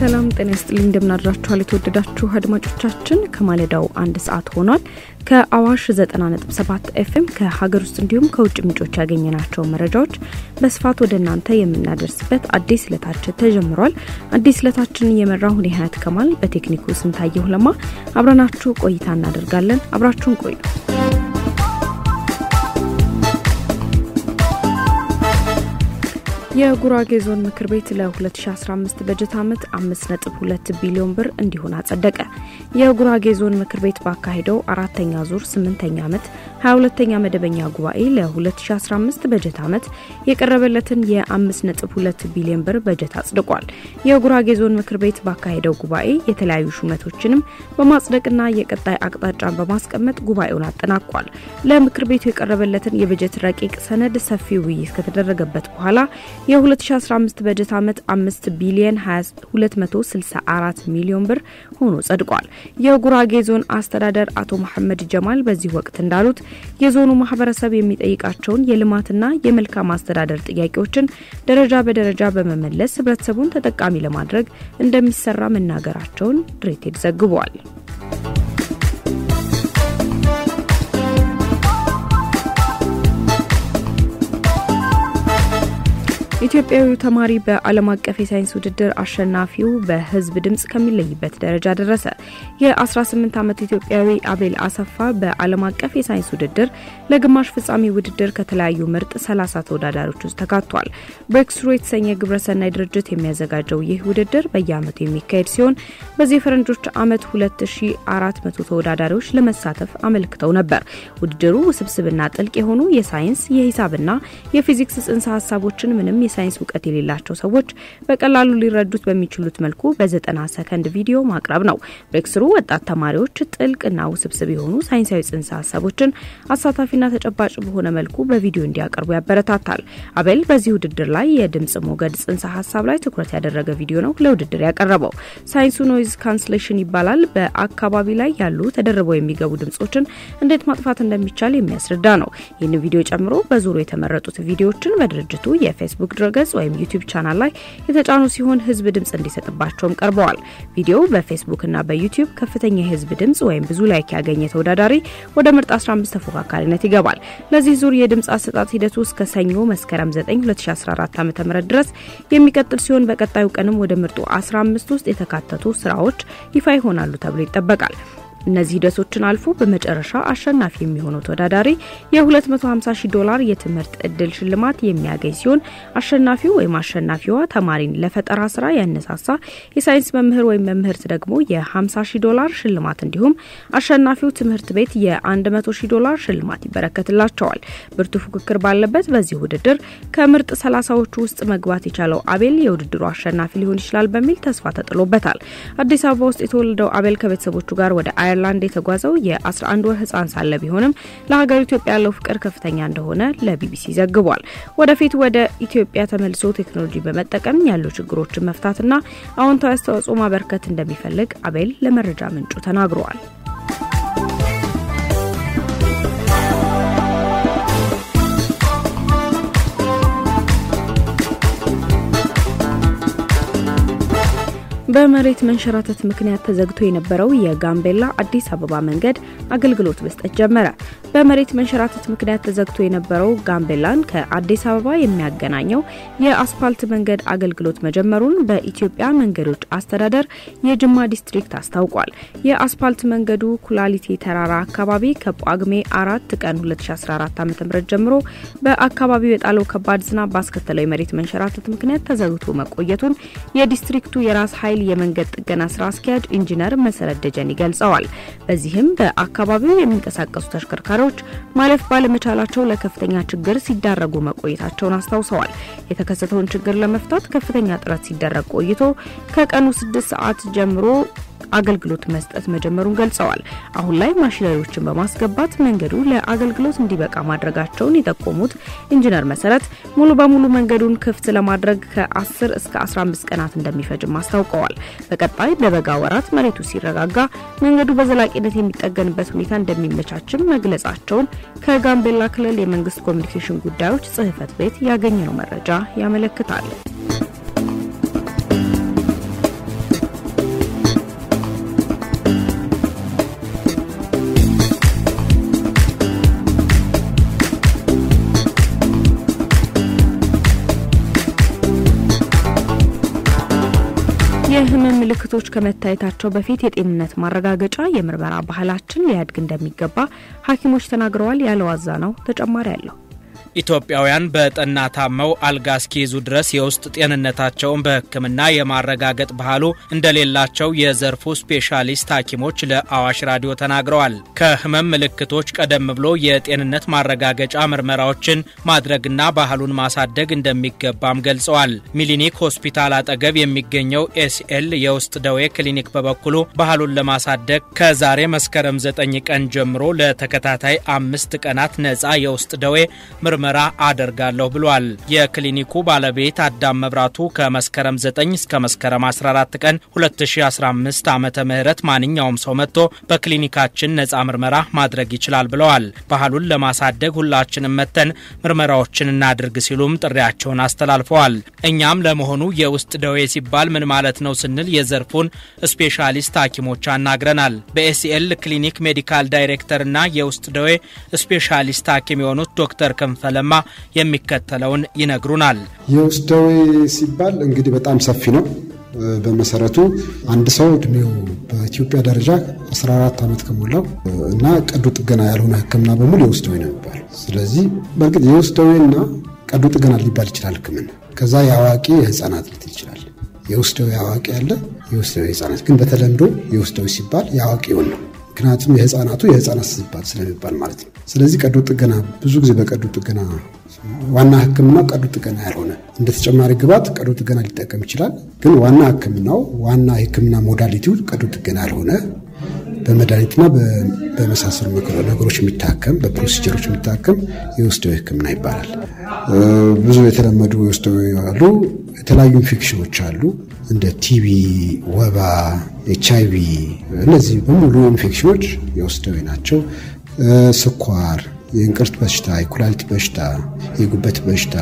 ሰላም ጤና ይስጥልኝ እንደምናድራችኋል የተወደዳችሁ አድማጮቻችን ከማለዳው 1 ሰዓት ሆኗል ከአዋሽ 90.7 ኤፍኤም ከሀገር ውስጥ እንዲሁም ከውጭ ምንጮች ያገኘናቸው መረጃዎች በስፋት ወደ እናንተ የምናደርስበት አዲስ ለታችን ተጀምሯል አዲስ ለታችን የመራው ኒሃት ከማል በቴክኒኩ ስንታየው ለማ አብራናችሁ ቆይታ እናደርጋለን አብራችሁን ቆዩ የጉራጌ ዞን ምክር ቤት ለ2015 በጀት ዓመት 5.2 ቢሊዮን ብር እንዲሆን አጸደቀ። የጉራጌ ዞን ምክር ቤት ባካሄደው አራተኛ ዙር 8ኛ ዓመት 22ኛ መደበኛ ጉባኤ ለ2015 በጀት ዓመት የቀረበለትን የ5.2 ቢሊዮን ብር በጀት አጽድቋል። የጉራጌ ዞን ምክር ቤት ባካሄደው ጉባኤ የተለያዩ ሹመቶችንም በማጽደቅና የቀጣይ አቅጣጫን በማስቀመጥ ጉባኤውን አጠናቋል። ለምክር ቤቱ የቀረበለትን የበጀት ረቂቅ ሰነድ ሰፊ ውይይት ከተደረገበት በኋላ የ2015 በጀት ዓመት 5 ቢሊዮን 264 ሚሊዮን ብር ሆኖ ጸድቋል። የጉራጌ ዞን አስተዳደር አቶ መሐመድ ጀማል በዚህ ወቅት እንዳሉት የዞኑ ማህበረሰብ የሚጠይቃቸውን የልማትና የመልካም አስተዳደር ጥያቄዎችን ደረጃ በደረጃ በመመለስ ህብረተሰቡን ተጠቃሚ ለማድረግ እንደሚሰራ መናገራቸውን ድሬቴድ ዘግቧል። ኢትዮጵያዊ ተማሪ በዓለም አቀፍ የሳይንስ ውድድር አሸናፊው በህዝብ ድምጽ ከሚለይበት ደረጃ ደረሰ። የ18 ዓመት ኢትዮጵያዊ አቤል አሰፋ በዓለም አቀፍ የሳይንስ ውድድር ለግማሽ ፍጻሜ ውድድር ከተለያዩ ምርጥ 30 ተወዳዳሪዎች ውስጥ ተካቷል። ብሬክስሩ የተሰኘ ግብረሰናይ ድርጅት የሚያዘጋጀው ይህ ውድድር በየዓመቱ የሚካሄድ ሲሆን በዚህ ፈረንጆች ዓመት 2400 ተወዳዳሪዎች ለመሳተፍ አመልክተው ነበር። ውድድሩ ውስብስብና ጥልቅ የሆኑ የሳይንስ የሂሳብና የፊዚክስ ጽንሰ ሐሳቦችን ምንም የሳይንስ ዕውቀት የሌላቸው ሰዎች በቀላሉ ሊረዱት በሚችሉት መልኩ በ90 ሰከንድ ቪዲዮ ማቅረብ ነው። ብሬክስሩ ወጣት ተማሪዎች ጥልቅና ውስብስብ የሆኑ ሳይንሳዊ ጽንሰ ሐሳቦችን አሳታፊና ተጨባጭ በሆነ መልኩ በቪዲዮ እንዲያቀርቡ ያበረታታል። አቤል በዚህ ውድድር ላይ የድምጽ ሞገድ ጽንሰ ሐሳብ ላይ ትኩረት ያደረገ ቪዲዮ ነው ለውድድር ያቀረበው። ሳይንሱ ኖይዝ ካንስሌሽን ይባላል። በአካባቢ ላይ ያሉ ተደርበው የሚገቡ ድምጾችን እንዴት ማጥፋት እንደሚቻል የሚያስረዳ ነው። ይህን ቪዲዮ ጨምሮ በዙሩ የተመረጡት ቪዲዮዎችን በድርጅቱ የፌስቡክ ድረገጽ ወይም ዩቲዩብ ቻናል ላይ የተጫኑ ሲሆን ህዝብ ድምጽ እንዲሰጥባቸውም ቀርበዋል። ቪዲዮው በፌስቡክ እና በዩቲዩብ ከፍተኛ የህዝብ ድምጽ ወይም ብዙ ላይክ ያገኘ ተወዳዳሪ ወደ ምርጥ 15 ተፎካካሪነት ይገባል። ለዚህ ዙር የድምጽ አሰጣጥ ሂደቱ እስከ ሰኞ መስከረም 9 2014 ዓ.ም ድረስ የሚቀጥል ሲሆን በቀጣዩ ቀንም ወደ ምርጡ 15 ውስጥ የተካተቱ ስራዎች ይፋ ይሆናሉ ተብሎ ይጠበቃል። እነዚህ ሂደቶችን አልፎ በመጨረሻ አሸናፊ የሚሆነው ተወዳዳሪ $250,000 የትምህርት ዕድል ሽልማት የሚያገኝ ሲሆን አሸናፊው ወይም አሸናፊዋ ተማሪን ለፈጠራ ስራ ያነሳሳ የሳይንስ መምህር ወይም መምህርት ደግሞ $50,000 ሽልማት እንዲሁም አሸናፊው ትምህርት ቤት $100,000 ሽልማት ይበረከትላቸዋል። ብርቱ ፉክክር ባለበት በዚህ ውድድር ከምርጥ 30ዎቹ ውስጥ መግባት የቻለው አቤል የውድድሩ አሸናፊ ሊሆን ይችላል በሚል ተስፋ ተጥሎበታል። አዲስ አበባ ውስጥ የተወለደው አቤል ከቤተሰቦቹ ጋር ወደ አየርላንድ የተጓዘው የ11 ወር ህፃን ሳለ ቢሆንም ለሀገር ኢትዮጵያ ያለው ፍቅር ከፍተኛ እንደሆነ ለቢቢሲ ዘግቧል። ወደፊት ወደ ኢትዮጵያ ተመልሶ ቴክኖሎጂ በመጠቀም ያሉ ችግሮችን መፍታትና አዎንታዊ አስተዋጽኦ ማበርከት እንደሚፈልግ አቤል ለመረጃ ምንጩ ተናግሯል። በመሬት መንሸራተት ምክንያት ተዘግቶ የነበረው የጋምቤላ አዲስ አበባ መንገድ አገልግሎት መስጠት ጀመረ። በመሬት መንሸራተት ምክንያት ተዘግቶ የነበረው ጋምቤላን ከአዲስ አበባ የሚያገናኘው የአስፋልት መንገድ አገልግሎት መጀመሩን በኢትዮጵያ መንገዶች አስተዳደር የጅማ ዲስትሪክት አስታውቋል። የአስፋልት መንገዱ ኩላሊቲ ተራራ አካባቢ ከጳጉሜ 4 ቀን 2014 ዓ.ም ጀምሮ በአካባቢው የጣለው ከባድ ዝናብ ባስከተለው የመሬት መንሸራተት ምክንያት ተዘግቶ መቆየቱን የዲስትሪክቱ የራስ ኃይል የመንገድ ጥገና ስራ አስኪያጅ ኢንጂነር መሰረት ደጀን ይገልጻዋል። በዚህም በአካባቢው የሚንቀሳቀሱ ተሽከርካሪዎች ማለፍ ባለመቻላቸው ለከፍተኛ ችግር ሲዳረጉ መቆየታቸውን አስታውሰዋል። የተከሰተውን ችግር ለመፍታት ከፍተኛ ጥረት ሲደረግ ቆይቶ ከቀኑ 6 ሰዓት ጀምሮ አገልግሎት መስጠት መጀመሩን ገልጸዋል። አሁን ላይ ማሽነሪዎችን በማስገባት መንገዱ ለአገልግሎት እንዲበቃ ማድረጋቸውን የጠቆሙት ኢንጂነር መሰረት ሙሉ በሙሉ መንገዱን ክፍት ለማድረግ ከ10 እስከ 15 ቀናት እንደሚፈጅም አስታውቀዋል። በቀጣይ በበጋ ወራት መሬቱ ሲረጋጋ መንገዱ በዘላቂነት የሚጠገንበት ሁኔታ እንደሚመቻችም መግለጻቸውን ከጋምቤላ ክልል የመንግስት ኮሚኒኬሽን ጉዳዮች ጽህፈት ቤት ያገኘነው መረጃ ያመለክታል። የህመም ምልክቶች ከመታየታቸው በፊት የጤንነት ማረጋገጫ የምርመራ ባህላችን ሊያድግ እንደሚገባ ሐኪሞች ተናግረዋል። ያለዋዛ ነው ተጨማሪ ያለው ኢትዮጵያውያን በጠና ታመው አልጋ እስኪይዙ ድረስ የውስጥ ጤንነታቸውን በሕክምና የማረጋገጥ ባህሉ እንደሌላቸው የዘርፉ ስፔሻሊስት ሐኪሞች ለአዋሽ ራዲዮ ተናግረዋል። ከህመም ምልክቶች ቀደም ብሎ የጤንነት ማረጋገጫ ምርመራዎችን ማድረግና ባህሉን ማሳደግ እንደሚገባም ገልጸዋል። ሚሊኒክ ሆስፒታል አጠገብ የሚገኘው ኤስኤል የውስጥ ደዌ ክሊኒክ በበኩሉ ባህሉን ለማሳደግ ከዛሬ መስከረም 9 ቀን ጀምሮ ለተከታታይ 5 ቀናት ነፃ የውስጥ ደዌ ምርመራ አደርጋለሁ ብሏል። የክሊኒኩ ባለቤት አዳም መብራቱ ከመስከረም 9 እስከ መስከረም 14 ቀን 2015 ዓመተ ምህረት ማንኛውም ሰው መጥቶ በክሊኒካችን ነፃ ምርመራ ማድረግ ይችላል ብለዋል። ባህሉን ለማሳደግ ሁላችንም መተን ምርመራዎችን እናድርግ ሲሉም ጥሪያቸውን አስተላልፈዋል። እኛም ለመሆኑ የውስጥ ደዌ ሲባል ምን ማለት ነው ስንል የዘርፉን ስፔሻሊስት ሐኪሞች አናግረናል። በኤስኤል ክሊኒክ ሜዲካል ዳይሬክተርና የውስጥ ደዌ ስፔሻሊስት ሐኪም የሆኑት ዶክተር ክንፈለማ የሚከተለውን ይነግሩናል። የውስጥ ደዌ ሲባል እንግዲህ በጣም ሰፊ ነው። በመሰረቱ አንድ ሰው እድሜው በኢትዮጵያ ደረጃ 14 ዓመት ከሞላው እና ቀዶ ጥገና ያልሆነ ህክምና በሙሉ የውስጥ ደዌ ነው የሚባል። ስለዚህ በእርግጥ የውስጥ ደዌና ቀዶ ጥገና ሊባል ይችላል ህክምና። ከዛ የአዋቂ የህፃናት ሊል ይችላል። የውስጥ ደዌ አዋቂ ያለ፣ የውስጥ ደዌ ህፃናት። ግን በተለምዶ የውስጥ ደዌ ሲባል የአዋቂውን ነው። ምክንያቱም የህፃናቱ የህፃናት ሲባል ስለሚባል ማለት ነው። ስለዚህ ቀዶ ጥገና ብዙ ጊዜ በቀዶ ጥገና ዋና ህክምናው ቀዶ ጥገና ያልሆነ እንደ ተጨማሪ ግብዓት ቀዶ ጥገና ሊጠቀም ይችላል። ግን ዋና ህክምናው ዋና ህክምና ሞዳሊቲው ቀዶ ጥገና ያልሆነ በመድኃኒትና በመሳሰሉ ነገሮች የሚታከም በፕሮሲጀሮች የሚታከም የውስጥ ደዌ ህክምና ይባላል። ብዙ የተለመዱ የውስጥ ደዌ አሉ። የተለያዩ ኢንፌክሽኖች አሉ እንደ ቲቢ፣ ወባ፣ ኤችአይቪ። እነዚህ በሙሉ ኢንፌክሽኖች የውስጥ ደዌ ናቸው። ስኳር፣ የእንቅርት በሽታ፣ የኩላሊት በሽታ፣ የጉበት በሽታ፣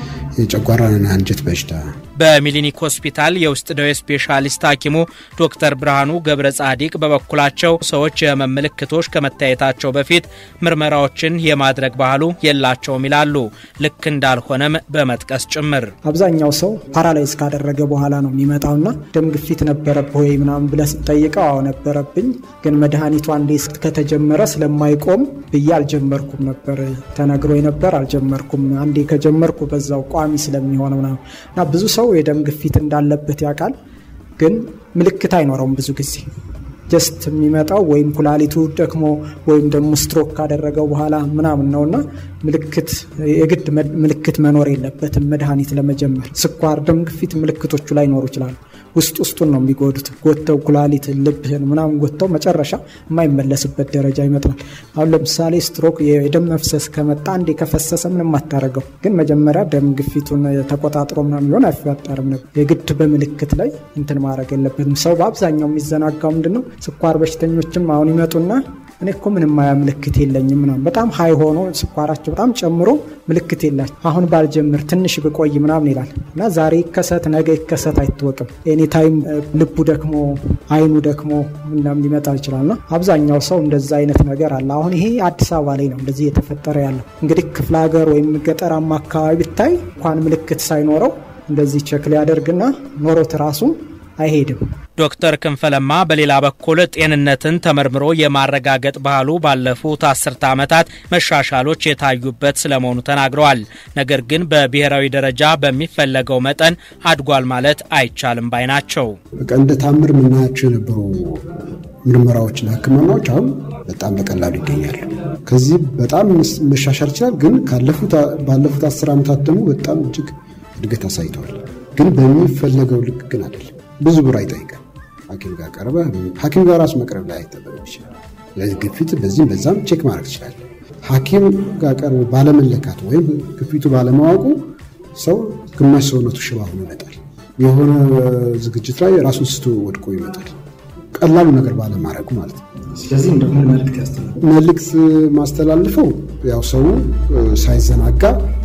የጨጓራና አንጀት በሽታ። በሚሊኒክ ሆስፒታል የውስጥ ደዌ ስፔሻሊስት ሐኪሙ ዶክተር ብርሃኑ ገብረ ጻዲቅ በበኩላቸው ሰዎች የህመም ምልክቶች ከመታየታቸው በፊት ምርመራዎችን የማድረግ ባህሉ የላቸውም ይላሉ። ልክ እንዳልሆነም በመጥቀስ ጭምር አብዛኛው ሰው ፓራላይዝ ካደረገ በኋላ ነው የሚመጣውና ደም ግፊት ነበረብህ ወይ ምናምን ብለህ ጠይቀው አዎ ነበረብኝ፣ ግን መድኃኒቱ አንዴ ከተጀመረ ስለማይቆም ብዬ አልጀመርኩም ነበር ተነግሮኝ ነበር አልጀመርኩም። አንዴ ከጀመርኩ በዛው ቋሚ ስለሚሆነው ነው። እና ብዙ ሰው የደም ግፊት እንዳለበት ያውቃል፣ ግን ምልክት አይኖረውም። ብዙ ጊዜ ጀስት የሚመጣው ወይም ኩላሊቱ ደክሞ ወይም ደግሞ ስትሮክ ካደረገው በኋላ ምናምን ነውና ምልክት የግድ ምልክት መኖር የለበትም መድኃኒት ለመጀመር። ስኳር፣ ደም ግፊት ምልክቶቹ ላይ ኖሩ ይችላል። ውስጡን ነው የሚጎዱት። ጎተው ኩላሊት፣ ልብህን ምናምን ጎተው መጨረሻ የማይመለስበት ደረጃ ይመጣል። አሁን ለምሳሌ ስትሮክ የደም መፍሰስ ከመጣ አንዴ ከፈሰሰ ምንም አታረገው፣ ግን መጀመሪያ ደም ግፊቱን ተቆጣጥሮ ምናምን ሊሆን አይፈጠርም ነበር። የግድ በምልክት ላይ እንትን ማድረግ የለበትም። ሰው በአብዛኛው የሚዘናጋው ምንድነው ስኳር በሽተኞችም አሁን ይመጡና እኔ እኮ ምንም ምልክት የለኝም ምናምን በጣም ሃይ ሆኖ ስኳራቸው በጣም ጨምሮ ምልክት የላቸው አሁን ባልጀምር ትንሽ ብቆይ ምናምን ይላል እና ዛሬ ይከሰት ነገ ይከሰት አይታወቅም። ኤኒ ታይም ልቡ ደክሞ አይኑ ደክሞ ምናምን ሊመጣ ይችላልና አብዛኛው ሰው እንደዛ አይነት ነገር አለ። አሁን ይሄ አዲስ አበባ ላይ ነው እንደዚህ የተፈጠረ ያለው። እንግዲህ ክፍለ ሀገር ወይም ገጠራማ አካባቢ ብታይ እንኳን ምልክት ሳይኖረው እንደዚህ ቼክ ሊያደርግና ኖሮት ራሱ አይሄድም። ዶክተር ክንፈለማ በሌላ በኩል ጤንነትን ተመርምሮ የማረጋገጥ ባህሉ ባለፉት 10 ዓመታት መሻሻሎች የታዩበት ስለመሆኑ ተናግረዋል። ነገር ግን በብሔራዊ ደረጃ በሚፈለገው መጠን አድጓል ማለት አይቻልም ባይ ናቸው። እንደ ታምር ምናያቸው የነበሩ ምርመራዎችና ህክምናዎች አሁን በጣም በቀላሉ ይገኛሉ። ከዚህ በጣም መሻሻል ይችላል። ግን ባለፉት 10 ዓመታት ደግሞ በጣም እጅግ እድገት አሳይተዋል። ግን በሚፈለገው ልክ ግን አይደለም። ብዙ ብር አይጠይቅም። ሐኪም ጋር ቀርበ ሐኪም ጋር ራስ መቅረብ ላይ አይጠበቅም ይችላል። ለዚህ ግፊት በዚህም በዛም ቼክ ማድረግ ይችላል። ሐኪም ጋር ቀርቦ ባለመለካቱ ወይም ግፊቱ ባለማወቁ ሰው ግማሽ ሰውነቱ ሽባ ሆኖ ይመጣል። የሆነ ዝግጅት ላይ ራሱን ስቶ ወድቆ ይመጣል። ቀላሉ ነገር ባለማድረጉ ማለት ነው። ስለዚህ እንደምን መልእክት ማስተላልፈው ያው ሰው ሳይዘናጋ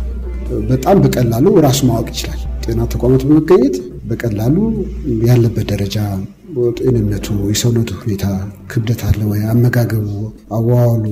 በጣም በቀላሉ ራሱ ማወቅ ይችላል። ጤና ተቋማት በመገኘት በቀላሉ ያለበት ደረጃ፣ ጤንነቱ፣ የሰውነቱ ሁኔታ፣ ክብደት አለ ወይ፣ አመጋገቡ፣ አዋዋሉ፣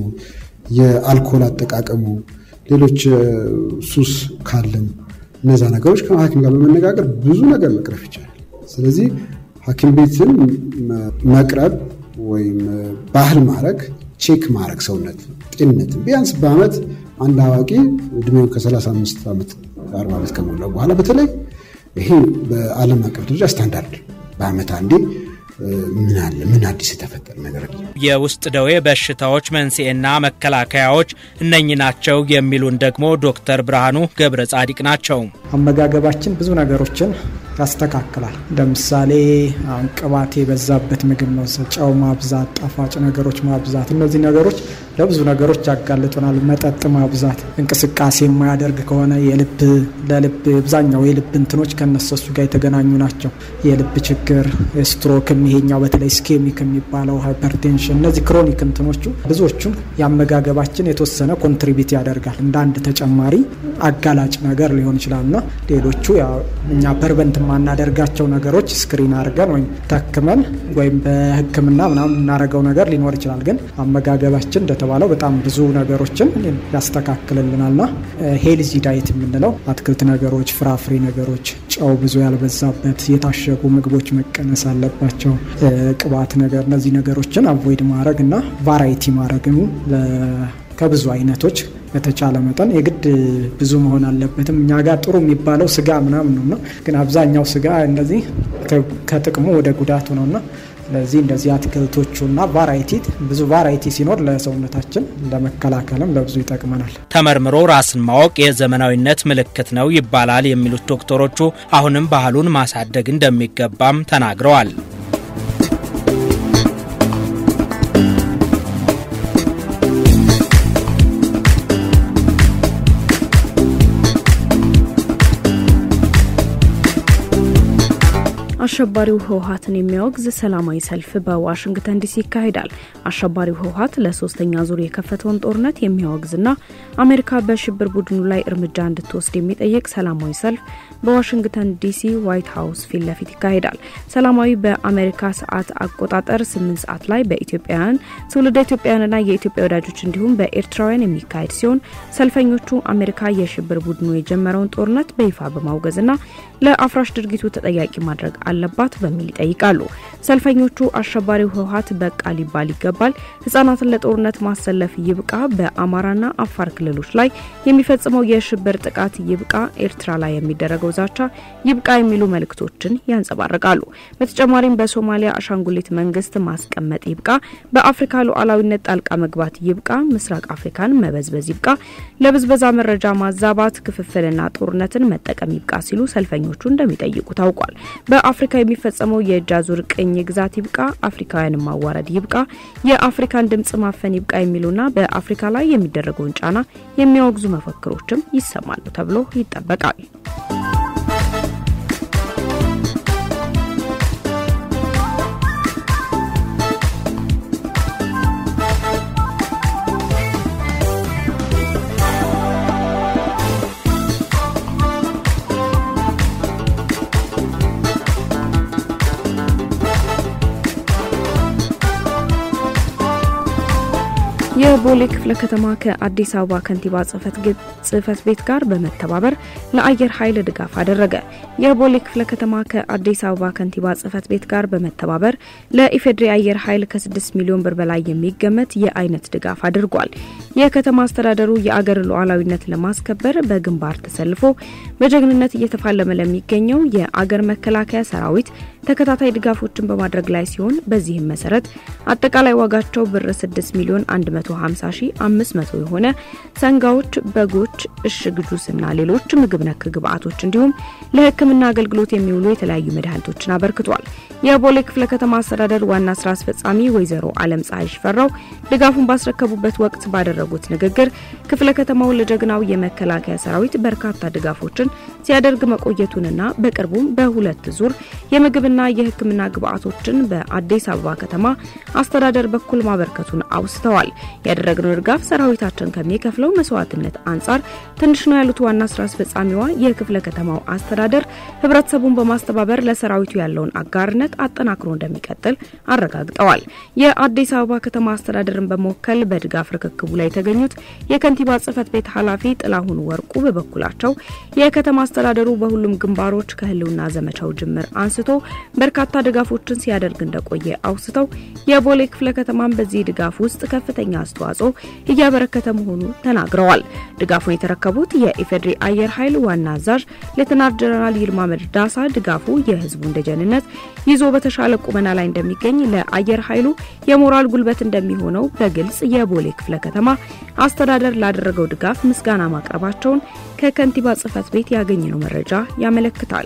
የአልኮል አጠቃቀሙ፣ ሌሎች ሱስ ካለም እነዛ ነገሮች ከሐኪም ጋር በመነጋገር ብዙ ነገር መቅረፍ ይቻላል። ስለዚህ ሐኪም ቤትን መቅረብ ወይም ባህል ማድረግ ቼክ ማድረግ ሰውነት ጤንነት ቢያንስ በአመት አንድ አዋቂ እድሜው ከ35 ዓመት 40 ዓመት ከሞላው በኋላ በተለይ ይሄ በዓለም አቀፍ ደረጃ ስታንዳርድ በአመት አንዴ ምን አዲስ የተፈጠረ ነገር አለ? የውስጥ ደዌ በሽታዎች መንስኤና መከላከያዎች እነኚህ ናቸው የሚሉን ደግሞ ዶክተር ብርሃኑ ገብረ ጻዲቅ ናቸው። አመጋገባችን ብዙ ነገሮችን ያስተካክላል። ለምሳሌ ቅባት የበዛበት ምግብ መውሰድ፣ ጨው ማብዛት፣ ጣፋጭ ነገሮች ማብዛት፣ እነዚህ ነገሮች ለብዙ ነገሮች ያጋልጡናል። መጠጥ ማብዛት፣ እንቅስቃሴ የማያደርግ ከሆነ ለልብ አብዛኛው የልብ እንትኖች ከነሰሱ ጋር የተገናኙ ናቸው። የልብ ችግር፣ ስትሮክም ይሄኛው በተለይ ስኬሚክ የሚባለው ሃይፐርቴንሽን፣ እነዚህ ክሮኒክ እንትኖቹ ብዙዎቹን ያመጋገባችን የተወሰነ ኮንትሪቢዩት ያደርጋል። እንደ አንድ ተጨማሪ አጋላጭ ነገር ሊሆን ይችላልና ሌሎቹ ያው እኛ ፐርቨንት ማናደርጋቸው ነገሮች ስክሪን አድርገን ወይም ተክመን ወይም በሕክምና ምናምን እናደርገው ነገር ሊኖር ይችላል። ግን አመጋገባችን እንደተባለው በጣም ብዙ ነገሮችን ያስተካክልልናልና ሄልዚ ዳይት የምንለው አትክልት ነገሮች፣ ፍራፍሬ ነገሮች፣ ጨው ብዙ ያልበዛበት፣ የታሸጉ ምግቦች መቀነስ አለባቸው፣ ቅባት ነገር፣ እነዚህ ነገሮችን አቮይድ ማድረግና ቫራይቲ ማድረግም ከብዙ አይነቶች በተቻለ መጠን የግድ ብዙ መሆን አለበትም። እኛ ጋር ጥሩ የሚባለው ስጋ ምናምን ነውና ግን አብዛኛው ስጋ እንደዚህ ከጥቅሙ ወደ ጉዳቱ ነውና ስለዚህ እንደዚህ አትክልቶቹና ብዙ ቫራይቲ ሲኖር ለሰውነታችን ለመከላከልም ለብዙ ይጠቅመናል። ተመርምሮ ራስን ማወቅ የዘመናዊነት ምልክት ነው ይባላል የሚሉት ዶክተሮቹ አሁንም ባህሉን ማሳደግ እንደሚገባም ተናግረዋል። አሸባሪው ህወሓትን የሚያወግዝ ሰላማዊ ሰልፍ በዋሽንግተን ዲሲ ይካሄዳል። አሸባሪው ህወሓት ለሶስተኛ ዙር የከፈተውን ጦርነት የሚያወግዝና አሜሪካ በሽብር ቡድኑ ላይ እርምጃ እንድትወስድ የሚጠይቅ ሰላማዊ ሰልፍ በዋሽንግተን ዲሲ ዋይት ሃውስ ፊት ለፊት ይካሄዳል። ሰላማዊ በአሜሪካ ሰዓት አቆጣጠር 8 ሰዓት ላይ በኢትዮጵያውያን ትውልደ ኢትዮጵያውያንና የኢትዮጵያ ወዳጆች እንዲሁም በኤርትራውያን የሚካሄድ ሲሆን ሰልፈኞቹ አሜሪካ የሽብር ቡድኑ የጀመረውን ጦርነት በይፋ በማውገዝና ለአፍራሽ ድርጊቱ ተጠያቂ ማድረግ አለባት በሚል ይጠይቃሉ። ሰልፈኞቹ አሸባሪው ህወሓት በቃ ሊባል ይገባል፣ ህፃናትን ለጦርነት ማሰለፍ ይብቃ፣ በአማራና አፋር ክልሎች ላይ የሚፈጽመው የሽብር ጥቃት ይብቃ፣ ኤርትራ ላይ የሚደረገው ዛቻ ይብቃ የሚሉ መልእክቶችን ያንጸባርቃሉ። በተጨማሪም በሶማሊያ አሻንጉሊት መንግስት ማስቀመጥ ይብቃ፣ በአፍሪካ ሉዓላዊነት ጣልቃ መግባት ይብቃ፣ ምስራቅ አፍሪካን መበዝበዝ ይብቃ፣ ለብዝበዛ መረጃ ማዛባት፣ ክፍፍልና ጦርነትን መጠቀም ይብቃ ሲሉ ሰልፈኞቹ እንደሚጠይቁ ታውቋል። በአፍሪካ የሚፈጸመው የጃዙር ቅኝ ግዛት ይብቃ፣ አፍሪካውያንን ማዋረድ ይብቃ፣ የአፍሪካን ድምጽ ማፈን ይብቃ የሚሉና በአፍሪካ ላይ የሚደረገውን ጫና የሚያወግዙ መፈክሮችም ይሰማሉ ተብሎ ይጠበቃል። የቦሌ ክፍለ ከተማ ከአዲስ አበባ ከንቲባ ጽህፈት ቤት ጋር በመተባበር ለአየር ኃይል ድጋፍ አደረገ። የቦሌ ክፍለ ከተማ ከአዲስ አበባ ከንቲባ ጽህፈት ቤት ጋር በመተባበር ለኢፌድሪ አየር ኃይል ከ6 ሚሊዮን ብር በላይ የሚገመት የአይነት ድጋፍ አድርጓል። የከተማ አስተዳደሩ የአገር ሉዓላዊነት ለማስከበር በግንባር ተሰልፎ በጀግንነት እየተፋለመ ለሚገኘው የአገር መከላከያ ሰራዊት ተከታታይ ድጋፎችን በማድረግ ላይ ሲሆን በዚህም መሰረት አጠቃላይ ዋጋቸው ብር 6 ሚሊዮን 150,500 የሆነ ሰንጋዎች፣ በጎች፣ እሽግ ጁስና ሌሎች ምግብ ነክ ግብአቶች እንዲሁም ለሕክምና አገልግሎት የሚውሉ የተለያዩ መድኃኒቶችን አበርክቷል። የቦሌ ክፍለ ከተማ አስተዳደር ዋና ስራ አስፈጻሚ ወይዘሮ ዓለም ፀሐይ ሽፈራው ድጋፉን ባስረከቡበት ወቅት ባደረጉት ንግግር ክፍለ ከተማው ለጀግናው የመከላከያ ሰራዊት በርካታ ድጋፎችን ሲያደርግ መቆየቱንና በቅርቡም በሁለት ዙር የምግብና የሕክምና ግብአቶችን በአዲስ አበባ ከተማ አስተዳደር በኩል ማበርከቱን አውስተዋል። ያደረግነው ድጋፍ ሰራዊታችን ከሚከፍለው መስዋዕትነት አንጻር ትንሽ ነው ያሉት ዋና ስራ አስፈጻሚዋ የክፍለ ከተማው አስተዳደር ህብረተሰቡን በማስተባበር ለሰራዊቱ ያለውን አጋርነት ልማት አጠናክሮ እንደሚቀጥል አረጋግጠዋል። የአዲስ አበባ ከተማ አስተዳደርን በመወከል በድጋፍ ርክክቡ ላይ የተገኙት የከንቲባ ጽሕፈት ቤት ኃላፊ ጥላሁን ወርቁ በበኩላቸው የከተማ አስተዳደሩ በሁሉም ግንባሮች ከህልውና ዘመቻው ጅምር አንስቶ በርካታ ድጋፎችን ሲያደርግ እንደቆየ አውስተው የቦሌ ክፍለ ከተማን በዚህ ድጋፍ ውስጥ ከፍተኛ አስተዋጽኦ እያበረከተ መሆኑን ተናግረዋል። ድጋፉን የተረከቡት የኢፌድሪ አየር ኃይል ዋና አዛዥ ሌተናንት ጀነራል ይልማ መርዳሳ ድጋፉ የህዝቡን ደጀንነት ይዞ በተሻለ ቁመና ላይ እንደሚገኝ ለአየር ኃይሉ የሞራል ጉልበት እንደሚሆነው በግልጽ የቦሌ ክፍለ ከተማ አስተዳደር ላደረገው ድጋፍ ምስጋና ማቅረባቸውን ከከንቲባ ጽሕፈት ቤት ያገኘነው መረጃ ያመለክታል።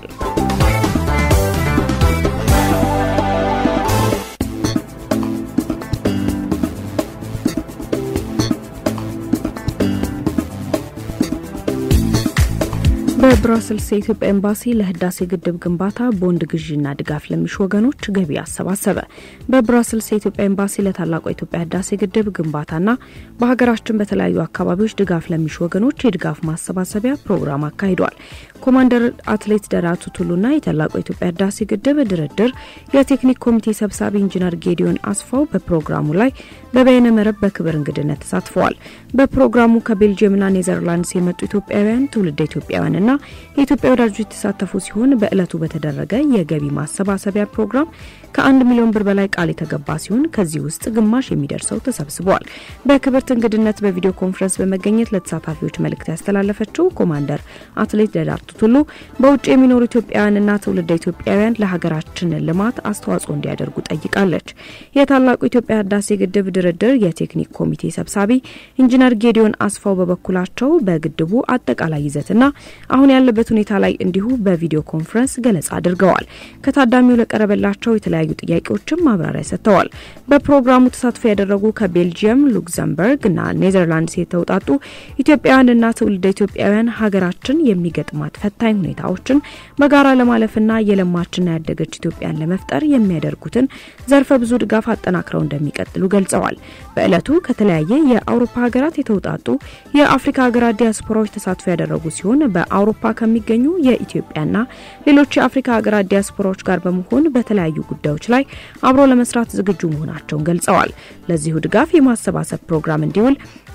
በብራስልስ የኢትዮጵያ ኤምባሲ ለህዳሴ ግድብ ግንባታ ቦንድ ግዢና ድጋፍ ለሚሹ ወገኖች ገቢ አሰባሰበ። በብራስልስ የኢትዮጵያ ኤምባሲ ለታላቁ የኢትዮጵያ ህዳሴ ግድብ ግንባታና በሀገራችን በተለያዩ አካባቢዎች ድጋፍ ለሚሹ ወገኖች የድጋፍ ማሰባሰቢያ ፕሮግራም አካሂዷል። ኮማንደር አትሌት ደራርቱ ቱሉና የታላቁ የኢትዮጵያ ህዳሴ ግድብ ድርድር የቴክኒክ ኮሚቴ ሰብሳቢ ኢንጂነር ጌዲዮን አስፋው በፕሮግራሙ ላይ በበይነ መረብ በክብር እንግድነት ተሳትፈዋል። በፕሮግራሙ ከቤልጂየምና ኔዘርላንድስ የመጡ ኢትዮጵያውያን ትውልደ ኢትዮጵያውያንና የኢትዮጵያ ወዳጆች የተሳተፉ ሲሆን በእለቱ በተደረገ የገቢ ማሰባሰቢያ ፕሮግራም ከ1 ሚሊዮን ብር በላይ ቃል የተገባ ሲሆን ከዚህ ውስጥ ግማሽ የሚደርሰው ተሰብስቧል። በክብርት እንግድነት በቪዲዮ ኮንፈረንስ በመገኘት ለተሳታፊዎች መልእክት ያስተላለፈችው ኮማንደር አትሌት ደራርቱ ቱሉ በውጭ የሚኖሩ ኢትዮጵያውያንና ትውልደ ኢትዮጵያውያን ለሀገራችን ልማት አስተዋጽኦ እንዲያደርጉ ጠይቃለች። የታላቁ የኢትዮጵያ ህዳሴ ግድብ ድርድር የቴክኒክ ኮሚቴ ሰብሳቢ ኢንጂነር ጌዲዮን አስፋው በበኩላቸው በግድቡ አጠቃላይ ይዘትና አሁን ያለበት ሁኔታ ላይ እንዲሁ በቪዲዮ ኮንፈረንስ ገለጻ አድርገዋል። ከታዳሚው ለቀረበላቸው የተለያዩ ጥያቄዎችም ማብራሪያ ሰጥተዋል። በፕሮግራሙ ተሳትፎ ያደረጉ ከቤልጂየም፣ ሉክሰምበርግና ኔዘርላንድስ የተውጣጡ ኢትዮጵያውያንና ትውልደ ኢትዮጵያውያን ሀገራችን የሚገጥማት ፈታኝ ሁኔታዎችን በጋራ ለማለፍና የለማችና ያደገች ኢትዮጵያን ለመፍጠር የሚያደርጉትን ዘርፈ ብዙ ድጋፍ አጠናክረው እንደሚቀጥሉ ገልጸዋል። በእለቱ ከተለያየ የአውሮፓ ሀገራት የተውጣጡ የአፍሪካ ሀገራት ዲያስፖራዎች ተሳትፎ ያደረጉ ሲሆን በአውሮፓ ከሚገኙ የኢትዮጵያና ሌሎች የአፍሪካ ሀገራት ዲያስፖራዎች ጋር በመሆን በተለያዩ ጉዳዮች ላይ አብሮ ለመስራት ዝግጁ መሆናቸውን ገልጸዋል። ለዚሁ ድጋፍ የማሰባሰብ ፕሮግራም እንዲውል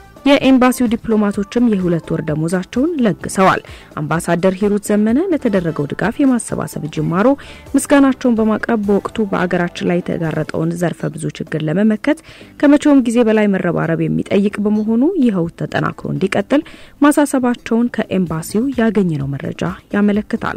የኤምባሲው ዲፕሎማቶችም የ2 ወር ደሞዛቸውን ለግሰዋል። አምባሳደር ሂሩት ዘመነ ለተደረገው ድጋፍ የማሰባሰብ ጅማሮ ምስጋናቸውን በማቅረብ በወቅቱ በአገራችን ላይ የተጋረጠውን ዘርፈ ብዙ ችግር ለመመከት ከመቼውም ጊዜ በላይ መረባረብ የሚጠይቅ በመሆኑ ይኸው ተጠናክሮ እንዲቀጥል ማሳሰባቸውን ከኤምባሲው ያገኘነው መረጃ ያመለክታል።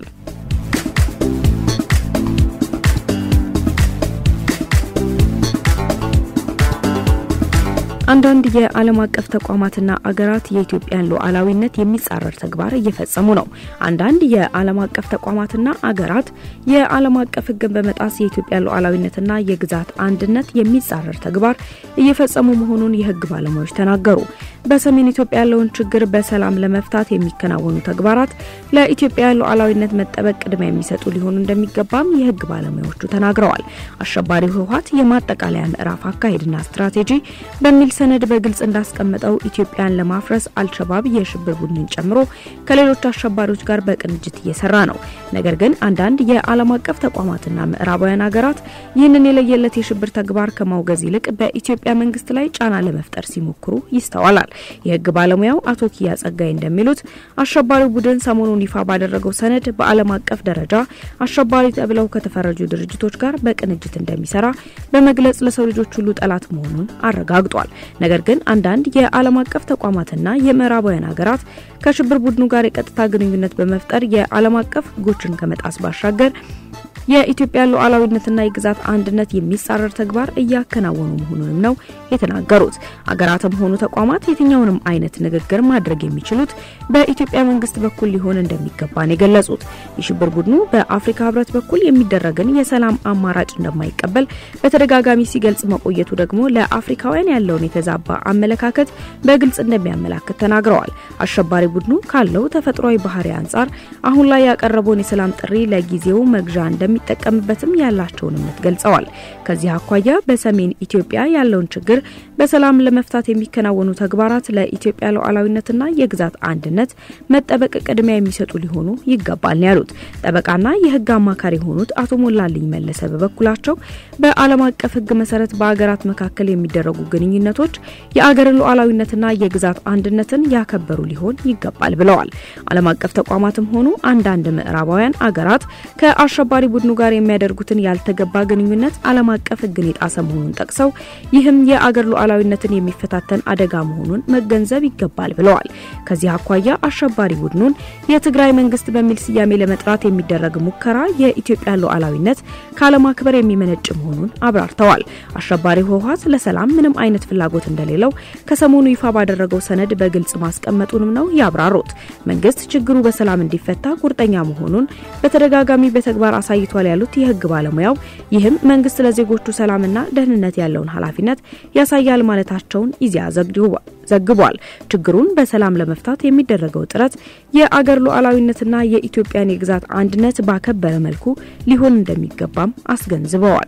አንዳንድ የዓለም አቀፍ ተቋማትና አገራት የኢትዮጵያን ሉዓላዊነት የሚጻረር ተግባር እየፈጸሙ ነው። አንዳንድ የዓለም አቀፍ ተቋማትና አገራት የዓለም አቀፍ ሕግን በመጣስ የኢትዮጵያ ሉዓላዊነትና የግዛት አንድነት የሚጻረር ተግባር እየፈጸሙ መሆኑን የሕግ ባለሙያዎች ተናገሩ። በሰሜን ኢትዮጵያ ያለውን ችግር በሰላም ለመፍታት የሚከናወኑ ተግባራት ለኢትዮጵያ ሉዓላዊነት መጠበቅ ቅድሚያ የሚሰጡ ሊሆኑ እንደሚገባም የሕግ ባለሙያዎቹ ተናግረዋል። አሸባሪው ህወሓት የማጠቃለያ ምዕራፍ አካሄድና ስትራቴጂ በሚል ሰነድ በግልጽ እንዳስቀመጠው ኢትዮጵያን ለማፍረስ አልሸባብ የሽብር ቡድንን ጨምሮ ከሌሎች አሸባሪዎች ጋር በቅንጅት እየሰራ ነው። ነገር ግን አንዳንድ የዓለም አቀፍ ተቋማትና ምዕራባውያን ሀገራት ይህንን የለየለት የሽብር ተግባር ከማውገዝ ይልቅ በኢትዮጵያ መንግስት ላይ ጫና ለመፍጠር ሲሞክሩ ይስተዋላል። የሕግ ባለሙያው አቶ ኪያ ጸጋይ እንደሚሉት አሸባሪው ቡድን ሰሞኑን ይፋ ባደረገው ሰነድ በዓለም አቀፍ ደረጃ አሸባሪ ተብለው ከተፈረጁ ድርጅቶች ጋር በቅንጅት እንደሚሰራ በመግለጽ ለሰው ልጆች ሁሉ ጠላት መሆኑን አረጋግጧል። ነገር ግን አንዳንድ የዓለም አቀፍ ተቋማትና የምዕራባውያን ሀገራት ከሽብር ቡድኑ ጋር የቀጥታ ግንኙነት በመፍጠር የዓለም አቀፍ ሕጎችን ከመጣስ ባሻገር የኢትዮጵያ ሉዓላዊነትና የግዛት አንድነት የሚጻረር ተግባር እያከናወኑ መሆኑንም ነው የተናገሩት። አገራትም ሆኑ ተቋማት የትኛውንም አይነት ንግግር ማድረግ የሚችሉት በኢትዮጵያ መንግስት በኩል ሊሆን እንደሚገባ ነው የገለጹት። የሽብር ቡድኑ በአፍሪካ ህብረት በኩል የሚደረግን የሰላም አማራጭ እንደማይቀበል በተደጋጋሚ ሲገልጽ መቆየቱ ደግሞ ለአፍሪካውያን ያለውን የተዛባ አመለካከት በግልጽ እንደሚያመላክት ተናግረዋል። አሸባሪ ቡድኑ ካለው ተፈጥሯዊ ባህሪ አንጻር አሁን ላይ ያቀረበውን የሰላም ጥሪ ለጊዜው መግዣ እንደሚጠቀምበትም ያላቸውን እምነት ገልጸዋል። ከዚህ አኳያ በሰሜን ኢትዮጵያ ያለውን ችግር በሰላም ለመፍታት የሚከናወኑ ተግባራት ለኢትዮጵያ ሉዓላዊነትና የግዛት አንድነት መጠበቅ ቅድሚያ የሚሰጡ ሊሆኑ ይገባል ያሉት ጠበቃና የህግ አማካሪ የሆኑት አቶ ሞላልኝ መለሰ በበኩላቸው በዓለም አቀፍ ህግ መሰረት በአገራት መካከል የሚደረጉ ግንኙነቶች የአገር ሉዓላዊነትና የግዛት አንድነትን ያከበሩ ሊሆን ይገባል ብለዋል። ዓለም አቀፍ ተቋማትም ሆኑ አንዳንድ ምዕራባውያን አገራት ከአሸባሪ ቡድኑ ጋር የሚያደርጉትን ያልተገባ ግንኙነት ዓለም አቀፍ ህግን የጣሰ መሆኑን ጠቅሰው ይህም የአገር ሉዓላዊነትን የሚፈታተን አደጋ መሆኑን መገንዘብ ይገባል ብለዋል። ከዚህ አኳያ አሸባሪ ቡድኑን የትግራይ መንግስት በሚል ስያሜ ለመጥራት የሚደረግ ሙከራ የኢትዮጵያ ሉዓላዊነት ካለማክበር የሚመነጭ መሆኑን አብራርተዋል። አሸባሪ ህወሓት ለሰላም ምንም አይነት ፍላጎት እንደሌለው ከሰሞኑ ይፋ ባደረገው ሰነድ በግልጽ ማስቀመጡንም ነው ያብራሩት። መንግስት ችግሩ በሰላም እንዲፈታ ቁርጠኛ መሆኑን በተደጋጋሚ በተግባር አሳይቷል ያሉት የህግ ባለሙያው ይህም መንግስት ለዜጎቹ ሰላምና ደህንነት ያለውን ኃላፊነት ያሳያል ማለታቸውን ኢዜአ ዘግቧል። ችግሩን በሰላም ለመፍታት የሚደረገው ጥረት የአገር ሉዓላዊነትና የኢትዮጵያን የግዛት አንድነት ባከበረ መልኩ ሊሆን እንደሚገባም አስገንዝበዋል።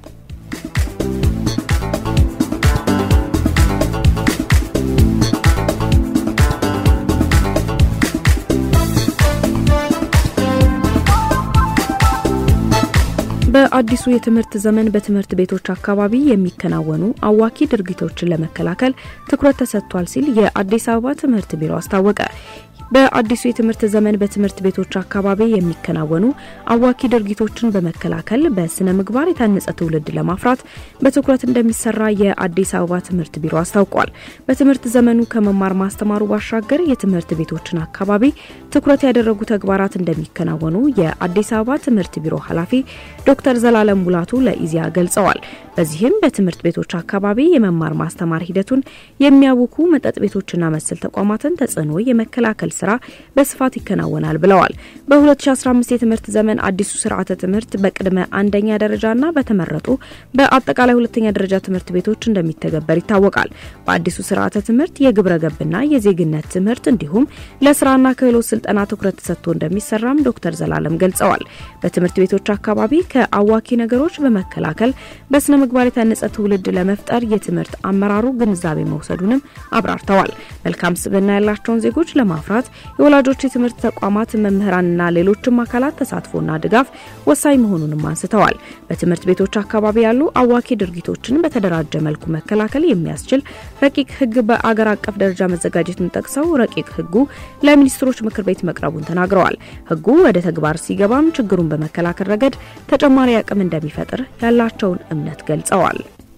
በአዲሱ የትምህርት ዘመን በትምህርት ቤቶች አካባቢ የሚከናወኑ አዋኪ ድርጊቶችን ለመከላከል ትኩረት ተሰጥቷል ሲል የአዲስ አበባ ትምህርት ቢሮ አስታወቀ። በአዲሱ የትምህርት ዘመን በትምህርት ቤቶች አካባቢ የሚከናወኑ አዋኪ ድርጊቶችን በመከላከል በስነ ምግባር የታነጸ ትውልድ ለማፍራት በትኩረት እንደሚሰራ የአዲስ አበባ ትምህርት ቢሮ አስታውቋል። በትምህርት ዘመኑ ከመማር ማስተማሩ ባሻገር የትምህርት ቤቶችን አካባቢ ትኩረት ያደረጉ ተግባራት እንደሚከናወኑ የአዲስ አበባ ትምህርት ቢሮ ኃላፊ ዶክተር ዘላለም ሙላቱ ለኢዜአ ገልጸዋል። በዚህም በትምህርት ቤቶች አካባቢ የመማር ማስተማር ሂደቱን የሚያውኩ መጠጥ ቤቶችና መሰል ተቋማትን ተጽዕኖ የመከላከል ስራ በስፋት ይከናወናል ብለዋል። በ2015 የትምህርት ዘመን አዲሱ ስርዓተ ትምህርት በቅድመ አንደኛ ደረጃና በተመረጡ በአጠቃላይ ሁለተኛ ደረጃ ትምህርት ቤቶች እንደሚተገበር ይታወቃል። በአዲሱ ስርዓተ ትምህርት የግብረ ገብና የዜግነት ትምህርት እንዲሁም ለስራና ክህሎት ስልጠና ትኩረት ተሰጥቶ እንደሚሰራም ዶክተር ዘላለም ገልጸዋል። በትምህርት ቤቶች አካባቢ ከአዋኪ ነገሮች በመከላከል በስነ ምግባር የታነጸ ትውልድ ለመፍጠር የትምህርት አመራሩ ግንዛቤ መውሰዱንም አብራርተዋል። መልካም ስብዕና ያላቸውን ዜጎች ለማፍራት የወላጆች የትምህርት ተቋማት መምህራንና ሌሎችም አካላት ተሳትፎና ድጋፍ ወሳኝ መሆኑንም አንስተዋል። በትምህርት ቤቶች አካባቢ ያሉ አዋኪ ድርጊቶችን በተደራጀ መልኩ መከላከል የሚያስችል ረቂቅ ህግ በአገር አቀፍ ደረጃ መዘጋጀቱን ጠቅሰው ረቂቅ ህጉ ለሚኒስትሮች ምክር ቤት መቅረቡን ተናግረዋል። ህጉ ወደ ተግባር ሲገባም ችግሩን በመከላከል ረገድ ተጨማሪ አቅም እንደሚፈጥር ያላቸውን እምነት ገልጸዋል።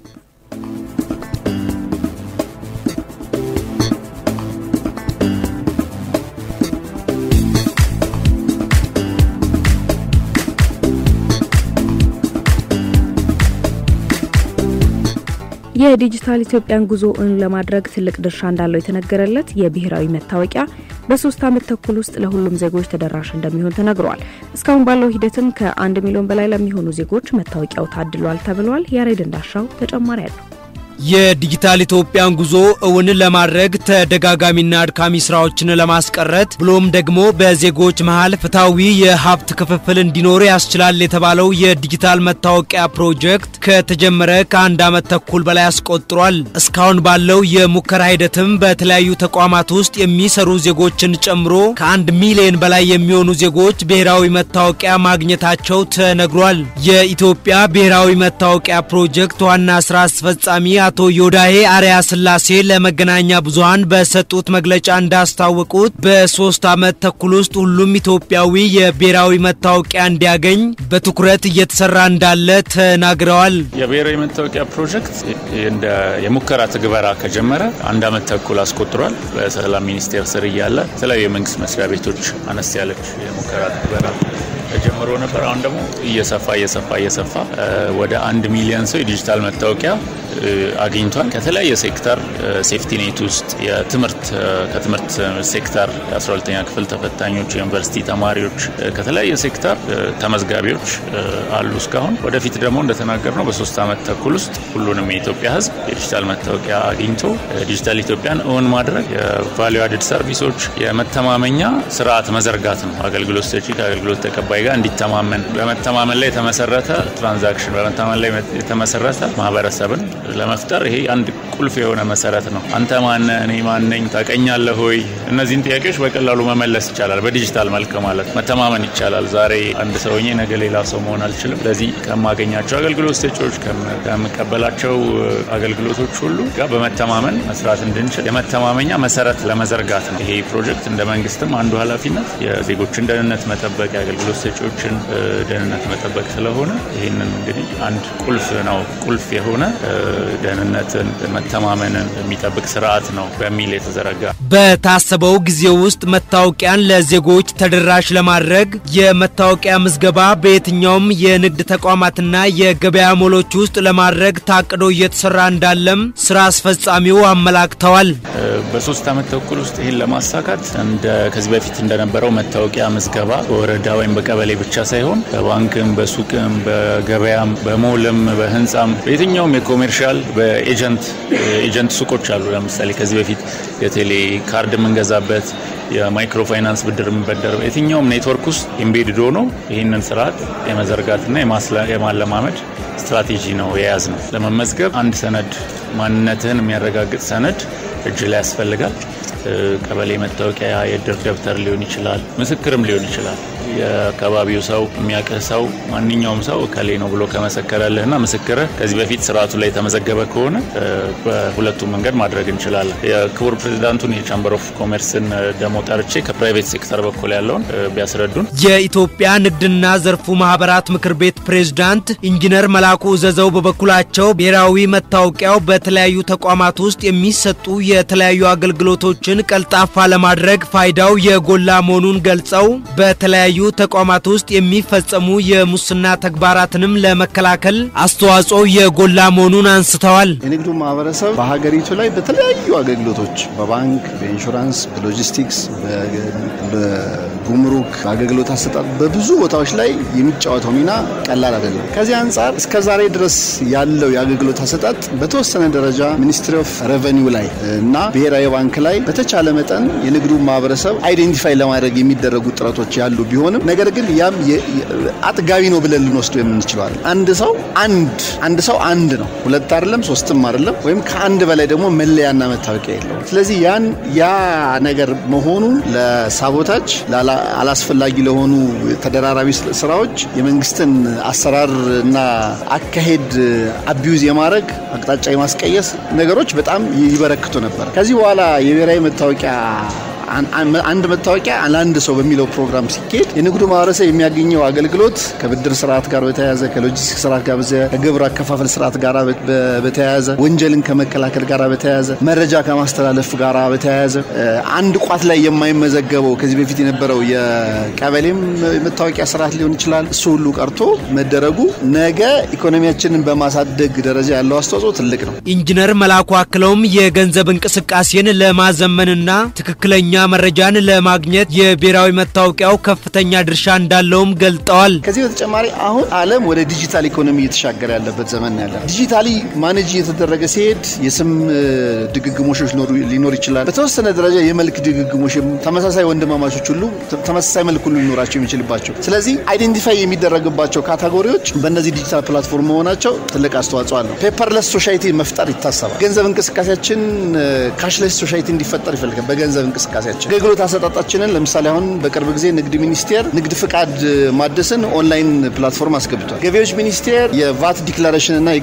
የዲጂታል ኢትዮጵያን ጉዞ ለማድረግ ትልቅ ድርሻ እንዳለው የተነገረለት የብሔራዊ መታወቂያ በ3 ዓመት ተኩል ውስጥ ለሁሉም ዜጎች ተደራሽ እንደሚሆን ተነግሯል። እስካሁን ባለው ሂደትም ከ1 ሚሊዮን በላይ ለሚሆኑ ዜጎች መታወቂያው ታድሏል ተብሏል። ያሬድ እንዳሻው ተጨማሪ አለው። የዲጂታል ኢትዮጵያን ጉዞ እውን ለማድረግ ተደጋጋሚና አድካሚ ስራዎችን ለማስቀረት ብሎም ደግሞ በዜጎች መሃል ፍትሃዊ የሀብት ክፍፍል እንዲኖር ያስችላል የተባለው የዲጂታል መታወቂያ ፕሮጀክት ከተጀመረ ከ1 ዓመት ተኩል በላይ አስቆጥሯል። እስካሁን ባለው የሙከራ ሂደትም በተለያዩ ተቋማት ውስጥ የሚሰሩ ዜጎችን ጨምሮ ከ1 ሚሊዮን በላይ የሚሆኑ ዜጎች ብሔራዊ መታወቂያ ማግኘታቸው ተነግሯል። የኢትዮጵያ ብሔራዊ መታወቂያ ፕሮጀክት ዋና ስራ አስፈጻሚ አቶ ዮዳሄ አሪያ ስላሴ ለመገናኛ ብዙሃን በሰጡት መግለጫ እንዳስታወቁት በ3 ዓመት ተኩል ውስጥ ሁሉም ኢትዮጵያዊ የብሔራዊ መታወቂያ እንዲያገኝ በትኩረት እየተሰራ እንዳለ ተናግረዋል። የብሔራዊ መታወቂያ ፕሮጀክት እንደ የሙከራ ትግበራ ከጀመረ 1 ዓመት ተኩል አስቆጥሯል። በሰላም ሚኒስቴር ስር ያለ የተለያዩ የመንግስት መስሪያ ቤቶች አነስ ያለች የሙከራ ትግበራ ተጀምሮ ነበር። አሁን ደግሞ እየሰፋ ወደ 1 ሚሊዮን ሰው የዲጂታል መታወቂያ አግኝቷል። ከተለያየ ሴክተር ሴፍቲ ኔት ውስጥ ከትምህርት ሴክተር 12ኛ ክፍል ተፈታኞች፣ ዩኒቨርሲቲ ተማሪዎች፣ ከተለያየ ሴክተር ተመዝጋቢዎች አሉ። እስካሁን ወደፊት ደግሞ እንደተናገርነው በ3 ዓመት ተኩል ውስጥ ሁሉንም የኢትዮጵያ ሕዝብ የዲጂታል መታወቂያ አግኝቶ ዲጂታል ኢትዮጵያን እውን ማድረግ የቫልዩ አድድ ሰርቪሶች የመተማመኛ ስርዓት መዘርጋት ነው። አገልግሎት ሰጪ ከአገልግሎት ተቀባይ ዜጋ እንዲተማመን በመተማመን ላይ የተመሰረተ ትራንዛክሽን በመተማመን ላይ የተመሰረተ ማህበረሰብን ለመፍጠር ይሄ አንድ ቁልፍ የሆነ መሰረት ነው። አንተ ማን እኔ ማን ነኝ ታቀኛለህ ሆይ እነዚህን ጥያቄዎች በቀላሉ መመለስ ይቻላል። በዲጂታል መልክ ማለት መተማመን ይቻላል። ዛሬ አንድ ሰውዬ ነገ ሌላ ሰው መሆን አልችልም። ለዚህ ከማገኛቸው አገልግሎት ሰጪዎች ከምቀበላቸው አገልግሎቶች ሁሉ ጋር በመተማመን መስራት እንድንችል የመተማመኛ መሰረት ለመዘርጋት ነው። ይሄ ፕሮጀክት እንደ መንግስትም አንዱ ኃላፊነት የዜጎችን ደህንነት መጠበቅ የአገልግሎት ሰጪዎችን ደህንነት መጠበቅ ስለሆነ ይሄንን እንግዲህ አንድ ቁልፍ ነው። ቁልፍ የሆነ ደህንነትን መተማመንን የሚጠብቅ ስርዓት ነው በሚል የተዘረጋ በታሰበው ጊዜ ውስጥ መታወቂያን ለዜጎች ተደራሽ ለማድረግ የመታወቂያ ምዝገባ በየትኛውም የንግድ ተቋማትና የገበያ ሞሎች ውስጥ ለማድረግ ታቅዶ እየተሰራ እንዳለም ስራ አስፈጻሚው አመላክተዋል። በ3 ዓመት ተኩል ውስጥ ይሄን ለማሳካት ከዚህ በፊት እንደነበረው መታወቂያ ምዝገባ በወረዳ ወይም በቀበሌ ብቻ ሳይሆን በባንክም በሱቅም በገበያም በሞልም በህንጻም በየትኛውም የኮሜርሻል በኤጀንት ሱቆች አሉ። ለምሳሌ ከዚህ በፊት የቴሌ ካርድ መንገዛበት የማይክሮ ፋይናንስ ብድር መንበደር የትኛውም ኔትወርክ ውስጥ ኢምቤድድ ሆኖ ይሄንን ስርዓት የመዘርጋትና የማለማመድ ስትራቴጂ ነው የያዝነው። ለመመዝገብ አንድ ሰነድ ማንነትህን የሚያረጋግጥ ሰነድ እጅ ላይ ያስፈልጋል። ቀበሌ መታወቂያ የድር ደብተር ሊሆን ይችላል፣ ምስክርም ሊሆን ይችላል። የአካባቢው ሰው የሚያቀህ ሰው ማንኛውም ሰው ከሌ ነው ብሎ ከመሰከረልህና ምስክርህ ከዚህ በፊት ስርዓቱ ላይ ተመዘገበ ከሆነ በሁለቱም መንገድ ማድረግ እንችላለን። የክቡር ፕሬዝዳንቱን የቻምበር ኦፍ ኮሜርስን ደሞ ጠርቼ ከፕራይቬት ሴክተር በኩል ያለውን ቢያስረዱን። የኢትዮጵያ ንግድና ዘርፉ ማህበራት ምክር ቤት ፕሬዝዳንት ኢንጂነር መላኩ ዘዘው በበኩላቸው ብሔራዊ መታወቂያው በተለያዩ ተቋማት ውስጥ የሚሰጡ የተለያዩ አገልግሎቶችን ቀልጣፋ ለማድረግ ፋይዳው የጎላ መሆኑን ገልጸው በተለያዩ ተቋማት ውስጥ የሚፈጸሙ የሙስና ተግባራትንም ለመከላከል አስተዋጽኦ የጎላ መሆኑን አንስተዋል። የንግዱ ማህበረሰብ በሀገሪቱ ላይ በተለያዩ አገልግሎቶች በባንክ፣ በኢንሹራንስ፣ በሎጂስቲክስ፣ በጉምሩክ አገልግሎት አሰጣጥ በብዙ ቦታዎች ላይ የሚጫወተው ሚና ቀላል አይደለም። ከዚህ አንፃር እስከዛሬ ድረስ ያለው የአገልግሎት አሰጣጥ በተወሰነ ደረጃ ሚኒስትሪ ኦፍ ሬቨኒው ላይ እና ብሔራዊ ባንክ ላይ በተቻለ መጠን የንግዱ ማህበረሰብ አይዴንቲፋይ ለማድረግ የሚደረጉ ጥረቶች ያሉ ቢሆንም ነገር ግን ያም አጥጋቢ ነው ብለን ልንወስደው የምንችለው አንድ ሰው አንድ ነው፣ ሁለት አይደለም፣ ሶስትም አይደለም፣ ወይም ከአንድ በላይ ደግሞ መለያና መታወቂያ የለው። ስለዚህ ያ ነገር መሆኑ ለሳቦታጅ አላስፈላጊ ለሆኑ ተደራራቢ ስራዎች የመንግስትን አሰራርና አካሄድ አቢዩዝ የማድረግ አቅጣጫ የማስቀየስ ነገሮች በጣም ይበረክቱ ነበር። ከዚህ በኋላ የብሔራዊ መታወቂያ አንድ መታወቂያ ለአንድ ሰው በሚለው ፕሮግራም ሲኬድ የንግዱ ማህበረሰብ የሚያገኘው አገልግሎት ከብድር ስርዓት ጋር በተያያዘ ከሎጂስቲክስ ስርዓት ጋር ከግብር አከፋፈል ስርዓት ጋር በተያያዘ ወንጀልን ከመከላከል ጋር በተያያዘ መረጃ ከማስተላለፍ ጋር በተያያዘ አንድ ቋት ላይ የማይመዘገበው ከዚህ በፊት የነበረው የቀበሌም መታወቂያ ስርዓት ሊሆን ይችላል። እሱ ሁሉ ቀርቶ መደረጉ ነገ ኢኮኖሚያችንን በማሳደግ ደረጃ ያለው አስተዋጽኦ ትልቅ ነው። ኢንጂነር መላኩ አክለውም የገንዘብ እንቅስቃሴን ለማዘመንና ትክክለኛ መረጃን ለማግኘት የብሔራዊ መታወቂያው ከፍተኛ ድርሻ እንዳለውም ገልጠዋል። ከዚህ በተጨማሪ አሁን ዓለም ወደ ዲጂታል ኢኮኖሚ እየተሻገረ ያለበት ዘመን ያለ ዲጂታሊ ማኔጅ እየተደረገ ሲሄድ የስም ድግግሞሾች ሊኖር ይችላል። በተወሰነ ደረጃ የመልክ ድግግሞሽ ተመሳሳይ ወንድማማቾች ሁሉ ተመሳሳይ መልክ ሁሉ ሊኖራቸው የሚችልባቸው ስለዚህ አይዴንቲፋይ የሚደረግባቸው ካቴጎሪዎች በእነዚህ ዲጂታል ፕላትፎርም መሆናቸው ትልቅ አስተዋጽኦ አለው። ፔፐርለስ ሶሳይቲ መፍጠር ይታሰባል። ገንዘብ እንቅስቃሴያችን ካሽለስ ሶሳይቲ እንዲፈጠር ይፈልጋል። በገንዘብ እንቅስቃሴያችን አገልግሎት አሰጣጣችንን ለምሳሌ አሁን በቅርብ ጊዜ ንግድ ሚኒስቴር ንግድ ፍቃድ ማደስን ኦንላይን ፕላትፎርም አስገብቷል። ገቢዎች ሚኒስቴር የቫት ዲክላሬሽን እና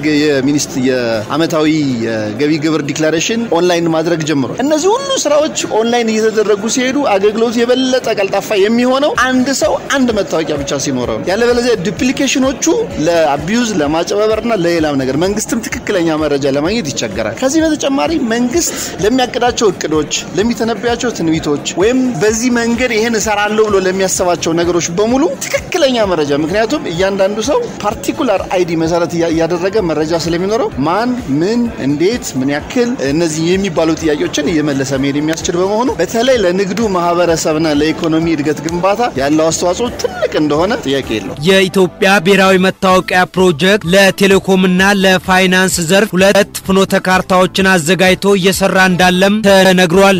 የአመታዊ ገቢ ግብር ዲክላሬሽን ኦንላይን ማድረግ ጀምሯል። እነዚህ ሁሉ ስራዎች ኦንላይን እየተደረጉ ሲሄዱ አገልግሎት የበለጠ ቀልጣፋ የሚሆነው አንድ ሰው አንድ መታወቂያ ብቻ ሲኖረው ያለበለዚያ ዱፕሊኬሽኖቹ ለአቢዩዝ ለማጨበበርና ለሌላም ነገር መንግስትም ትክክለኛ መረጃ ለማግኘት ይቸገራል። ከዚህ በተጨማሪ መንግስት ለሚያቀዳቸው እቅዶች ለሚተነብያቸው ትንቢቶች ወይም በዚህ መንገድ ይሄን እሰራለሁ ብሎ ለሚያስባቸው ነገሮች በሙሉ ትክክለኛ መረጃ ምክንያቱም እያንዳንዱ ሰው ፓርቲኩላር አይዲ መሰረት ያደረገ መረጃ ስለሚኖረው ማን ምን እንዴት ምን ያክል እነዚህ የሚባሉ ጥያቄዎችን እየመለሰ መሄድ የሚያስችል በመሆኑ በተለይ ለንግዱ ማህበረሰብና ለኢኮኖሚ እድገት ግንባታ ያለው አስተዋጽኦ ትልቅ እንደሆነ ጥያቄ የለውም። የኢትዮጵያ ብሔራዊ መታወቂያ ፕሮጀክት ለቴሌኮምና ለፋይናንስ ዘርፍ 2 ፍኖተ ካርታዎችን አዘጋጅቶ እየሰራ እንዳለም ተነግሯል።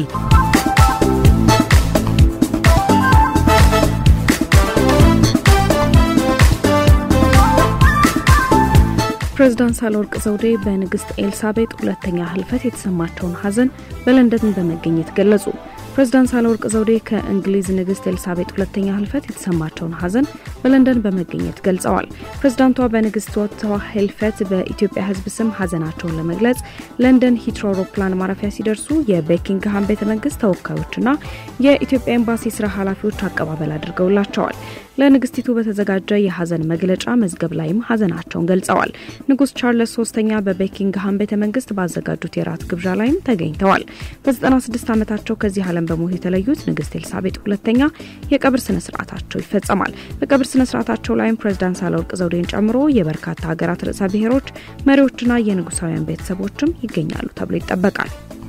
ፕሬዝዳንት ሳህለወርቅ ዘውዴ በንግስት ኤልሳቤጥ ሁለተኛ ህልፈት የተሰማቸውን ሀዘን በለንደን በመገኘት ገለጹ። ፕሬዝዳንት ሳህለወርቅ ዘውዴ ከእንግሊዝ ንግስት ኤልሳቤጥ ሁለተኛ ህልፈት የተሰማቸውን ሀዘን በለንደን በመገኘት ገልጸዋል። ፕሬዝዳንቷ በንግስቷ ህልፈት በኢትዮጵያ ህዝብ ስም ሀዘናቸውን ለመግለጽ ለንደን ሂትሮ አውሮፕላን ማረፊያ ሲደርሱ የቤኪንግሃም ቤተመንግስት ተወካዮችና የኢትዮጵያ ኤምባሲ ስራ ኃላፊዎች አቀባበል አድርገውላቸዋል። ለንግስቲቱ በተዘጋጀ የሀዘን መግለጫ መዝገብ ላይም ሀዘናቸውን ገልጸዋል። ንጉስ ቻርልስ 3ኛ በቤኪንግሃም ቤተመንግስት ባዘጋጁት የራት ግብዣ ላይም ተገኝተዋል። በ96 ዓመታቸው ከዚህ ዓለም በሞት የተለዩት ንግስት ኤልሳቤጥ ሁለተኛ የቀብር ስነ ስርዓታቸው ይፈጸማል። በቀብር ስነ ስርዓታቸው ላይም ፕሬዝዳንት ሳህለወርቅ ዘውዴን ጨምሮ የበርካታ ሀገራት ርዕሰ ብሔሮች መሪዎችና የንጉሳውያን ቤተሰቦችም ይገኛሉ ተብሎ ይጠበቃል።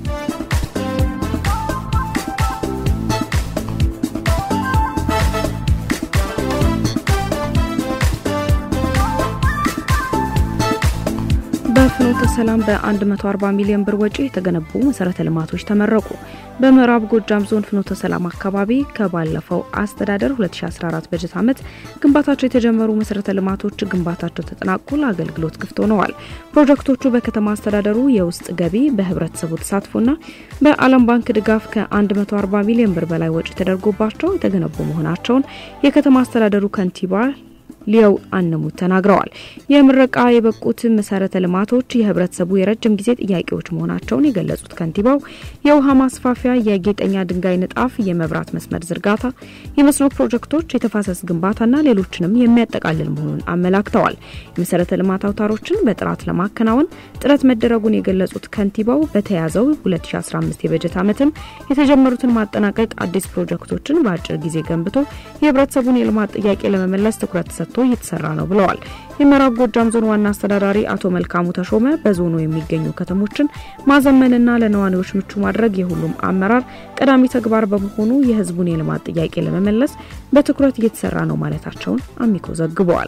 በፍኖተ ሰላም በ140 ሚሊዮን ብር ወጪ የተገነቡ መሰረተ ልማቶች ተመረቁ። በምዕራብ ጎጃም ዞን ፍኖተ ሰላም አካባቢ ከባለፈው አስተዳደር 2014 በጀት ዓመት ግንባታቸው የተጀመሩ መሰረተ ልማቶች ግንባታቸው ተጠናቆ ለአገልግሎት ክፍት ሆነዋል። ፕሮጀክቶቹ በከተማ አስተዳደሩ የውስጥ ገቢ በህብረተሰቡ ተሳትፎና በዓለም ባንክ ድጋፍ ከ140 ሚሊዮን ብር በላይ ወጪ ተደርጎባቸው የተገነቡ መሆናቸውን የከተማ አስተዳደሩ ከንቲባ ሊያው አንሙ ተናግረዋል። የምረቃ የበቁት መሰረተ ልማቶች የህብረተሰቡ የረጅም ጊዜ ጥያቄዎች መሆናቸውን የገለጹት ከንቲባው የውሃ ማስፋፊያ፣ የጌጠኛ ድንጋይ ንጣፍ፣ የመብራት መስመር ዝርጋታ፣ የመስኖ ፕሮጀክቶች፣ የተፋሰስ ግንባታና ሌሎችንም የሚያጠቃልል መሆኑን አመላክተዋል። የመሰረተ ልማት አውታሮችን በጥራት ለማከናወን ጥረት መደረጉን የገለጹት ከንቲባው በተያዘው 2015 የበጀት ዓመትም የተጀመሩትን ማጠናቀቅ፣ አዲስ ፕሮጀክቶችን በአጭር ጊዜ ገንብቶ የህብረተሰቡን የልማት ጥያቄ ለመመለስ ትኩረት ሰጥቶ እየተሰራ ነው ብለዋል። የምዕራብ ጎጃም ዞን ዋና አስተዳዳሪ አቶ መልካሙ ተሾመ በዞኑ የሚገኙ ከተሞችን ማዘመንና ለነዋሪዎች ምቹ ማድረግ የሁሉም አመራር ቀዳሚ ተግባር በመሆኑ የህዝቡን የልማት ጥያቄ ለመመለስ በትኩረት እየተሰራ ነው ማለታቸውን አሚኮ ዘግቧል።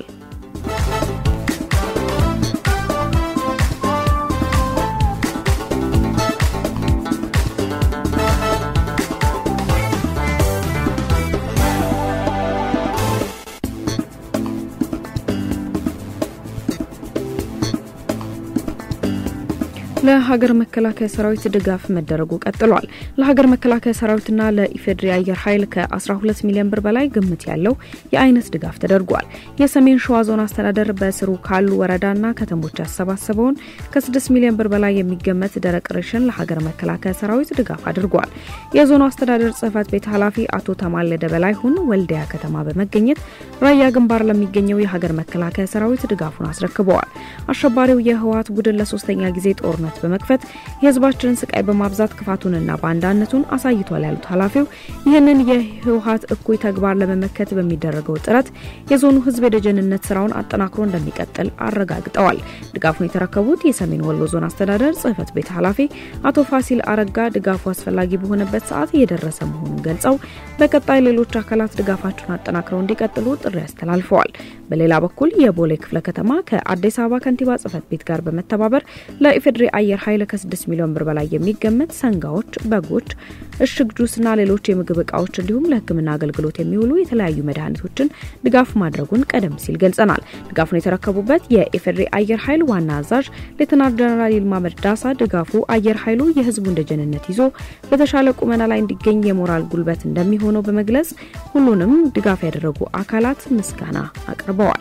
ለሀገር መከላከያ ሰራዊት ድጋፍ መደረጉ ቀጥሏል። ለሀገር መከላከያ ሰራዊትና ለኢፌድሪ አየር ኃይል ከ12 ሚሊዮን ብር በላይ ግምት ያለው የአይነት ድጋፍ ተደርጓል። የሰሜን ሸዋ ዞን አስተዳደር በስሩ ካሉ ወረዳና ከተሞች ያሰባሰበውን ከ6 ሚሊዮን ብር በላይ የሚገመት ደረቅ ሬሽን ለሀገር መከላከያ ሰራዊት ድጋፍ አድርጓል። የዞኑ አስተዳደር ጽህፈት ቤት ኃላፊ አቶ ተማለደ በላይሁን ወልዲያ ከተማ በመገኘት ራያ ግንባር ለሚገኘው የሀገር መከላከያ ሰራዊት ድጋፉን አስረክበዋል። አሸባሪው የህወሓት ቡድን ለሶስተኛ ጊዜ ጦርነት በመክፈት የህዝባችንን ስቃይ በማብዛት ክፋቱንና ባንዳነቱን አሳይቷል ያሉት ኃላፊው ይህንን የህወሓት እኩይ ተግባር ለመመከት በሚደረገው ጥረት የዞኑ ህዝብ የደጀንነት ስራውን አጠናክሮ እንደሚቀጥል አረጋግጠዋል። ድጋፉን የተረከቡት የሰሜን ወሎ ዞን አስተዳደር ጽህፈት ቤት ኃላፊ አቶ ፋሲል አረጋ ድጋፉ አስፈላጊ በሆነበት ሰዓት እየደረሰ መሆኑን ገልጸው በቀጣይ ሌሎች አካላት ድጋፋቸውን አጠናክረው እንዲቀጥሉ ጥሪ አስተላልፈዋል። በሌላ በኩል የቦሌ ክፍለ ከተማ ከአዲስ አበባ ከንቲባ ጽህፈት ቤት ጋር በመተባበር ለኢፌድሪ አየር ኃይል ከ6 ሚሊዮን ብር በላይ የሚገመት ሰንጋዎች፣ በጎች፣ እሽግ ጁስና ሌሎች የምግብ ዕቃዎች እንዲሁም ለህክምና አገልግሎት የሚውሉ የተለያዩ መድኃኒቶችን ድጋፍ ማድረጉን ቀደም ሲል ገልጸናል። ድጋፉን የተረከቡበት የኢፌድሪ አየር ኃይል ዋና አዛዥ ሌተናንት ጀነራል ይልማ መርዳሳ ድጋፉ አየር ኃይሉ የህዝቡን ደጀንነት ይዞ በተሻለ ቁመና ላይ እንዲገኝ የሞራል ጉልበት እንደሚሆነው በመግለጽ ሁሉንም ድጋፍ ያደረጉ አካላት ምስጋና አቅርበዋል።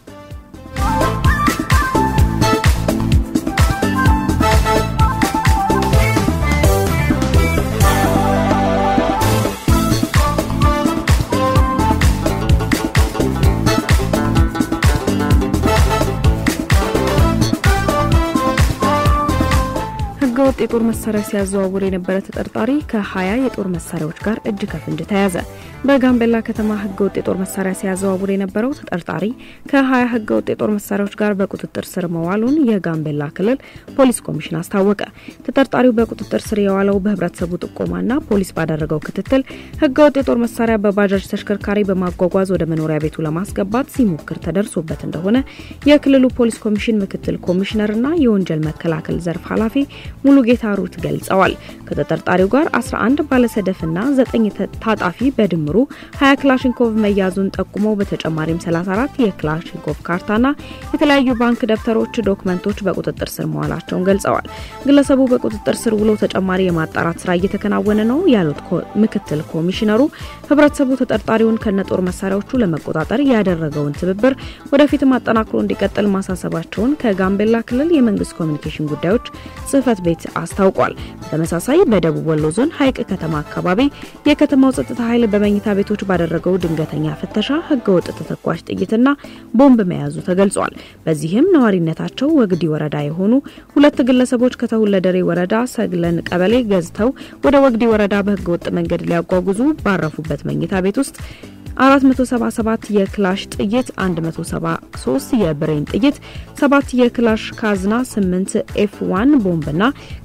ህገወጥ የጦር መሳሪያ ሲያዘዋውር የነበረ ተጠርጣሪ ከ20 የጦር መሳሪያዎች ጋር እጅ ከፍንጅ ተያዘ። በጋምቤላ ከተማ ህገወጥ የጦር መሳሪያ ሲያዘዋውር የነበረው ተጠርጣሪ ከ20 ህገወጥ የጦር መሳሪያዎች ጋር በቁጥጥር ስር መዋሉን የጋምቤላ ክልል ፖሊስ ኮሚሽን አስታወቀ። ተጠርጣሪው በቁጥጥር ስር የዋለው በህብረተሰቡ ጥቆማና ፖሊስ ባደረገው ክትትል ህገወጥ የጦር መሳሪያ በባጃጅ ተሽከርካሪ በማጓጓዝ ወደ መኖሪያ ቤቱ ለማስገባት ሲሞክር ተደርሶበት እንደሆነ የክልሉ ፖሊስ ኮሚሽን ምክትል ኮሚሽነርና የወንጀል መከላከል ዘርፍ ኃላፊ ሙሉ ሙሉጌታ ሩት ገልጸዋል። ከተጠርጣሪው ጋር 11 ባለሰደፍና 9 ታጣፊ በድምሩ 20 ክላሽንኮቭ መያዙን ጠቁመው በተጨማሪም 34 የክላሽንኮቭ ካርታና የተለያዩ ባንክ ደብተሮች ዶክመንቶች በቁጥጥር ስር መዋላቸውን ገልጸዋል። ግለሰቡ በቁጥጥር ስር ውሎ ተጨማሪ የማጣራት ስራ እየተከናወነ ነው ያሉት ምክትል ኮሚሽነሩ ህብረተሰቡ ተጠርጣሪውን ከነጦር መሳሪያዎቹ ለመቆጣጠር ያደረገውን ትብብር ወደፊት ማጠናክሮ እንዲቀጥል ማሳሰባቸውን ከጋምቤላ ክልል የመንግስት ኮሚኒኬሽን ጉዳዮች ጽህፈት ቤት አስታውቋል። በተመሳሳይ በደቡብ ወሎ ዞን ሀይቅ ከተማ አካባቢ የከተማው ጸጥታ ኃይል በመኝታ ቤቶች ባደረገው ድንገተኛ ፍተሻ ህገወጥ ተተኳሽ ጥይትና ቦምብ መያዙ ተገልጿል። በዚህም ነዋሪነታቸው ወግዲ ወረዳ የሆኑ ሁለት ግለሰቦች ከተውለደሬ ወረዳ ሰግለን ቀበሌ ገዝተው ወደ ወግዲ ወረዳ በህገወጥ መንገድ ሊያጓጉዙ ባረፉበት መኝታ ቤት ውስጥ 477 የክላሽ ጥይት፣ 173 የብሬን ጥይት፣ 7 የክላሽ ካዝና፣ 8 F1 ቦምብና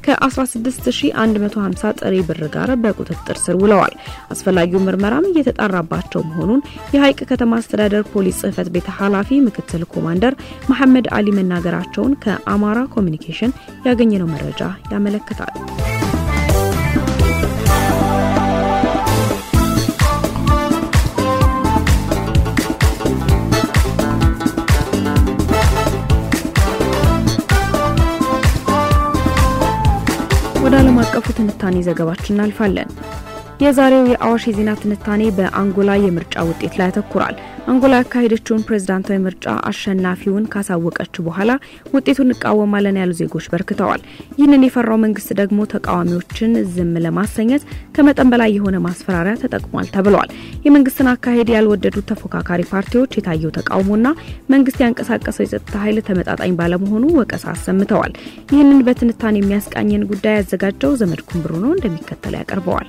ከ16150 ጥሬ ብር ጋር በቁጥጥር ስር ውለዋል። አስፈላጊው ምርመራም እየተጣራባቸው መሆኑን የሀይቅ ከተማ አስተዳደር ፖሊስ ጽህፈት ቤት ኃላፊ ምክትል ኮማንደር መሐመድ አሊ መናገራቸውን ከአማራ ኮሚኒኬሽን ያገኘነው መረጃ ያመለክታል። ወደ ዓለም አቀፉ ትንታኔ ዘገባችን እናልፋለን። የዛሬው የአዋሽ የዜና ትንታኔ በአንጎላ የምርጫ ውጤት ላይ ያተኩራል። አንጎላ ያካሄደችውን ፕሬዝዳንታዊ ምርጫ አሸናፊውን ካሳወቀች በኋላ ውጤቱን እንቃወማለን ያሉ ዜጎች በርክተዋል። ይህንን የፈራው መንግስት ደግሞ ተቃዋሚዎችን ዝም ለማሰኘት ከመጠን በላይ የሆነ ማስፈራሪያ ተጠቅሟል ተብሏል። የመንግስትን አካሄድ ያልወደዱት ተፎካካሪ ፓርቲዎች የታየው ተቃውሞና መንግስት ያንቀሳቀሰው የጸጥታ ኃይል ተመጣጣኝ ባለመሆኑ ወቀሳ አሰምተዋል። ይህንን በትንታኔ የሚያስቃኘን ጉዳይ ያዘጋጀው ዘመድኩን ብሩ ነው፣ እንደሚከተለው ያቀርበዋል።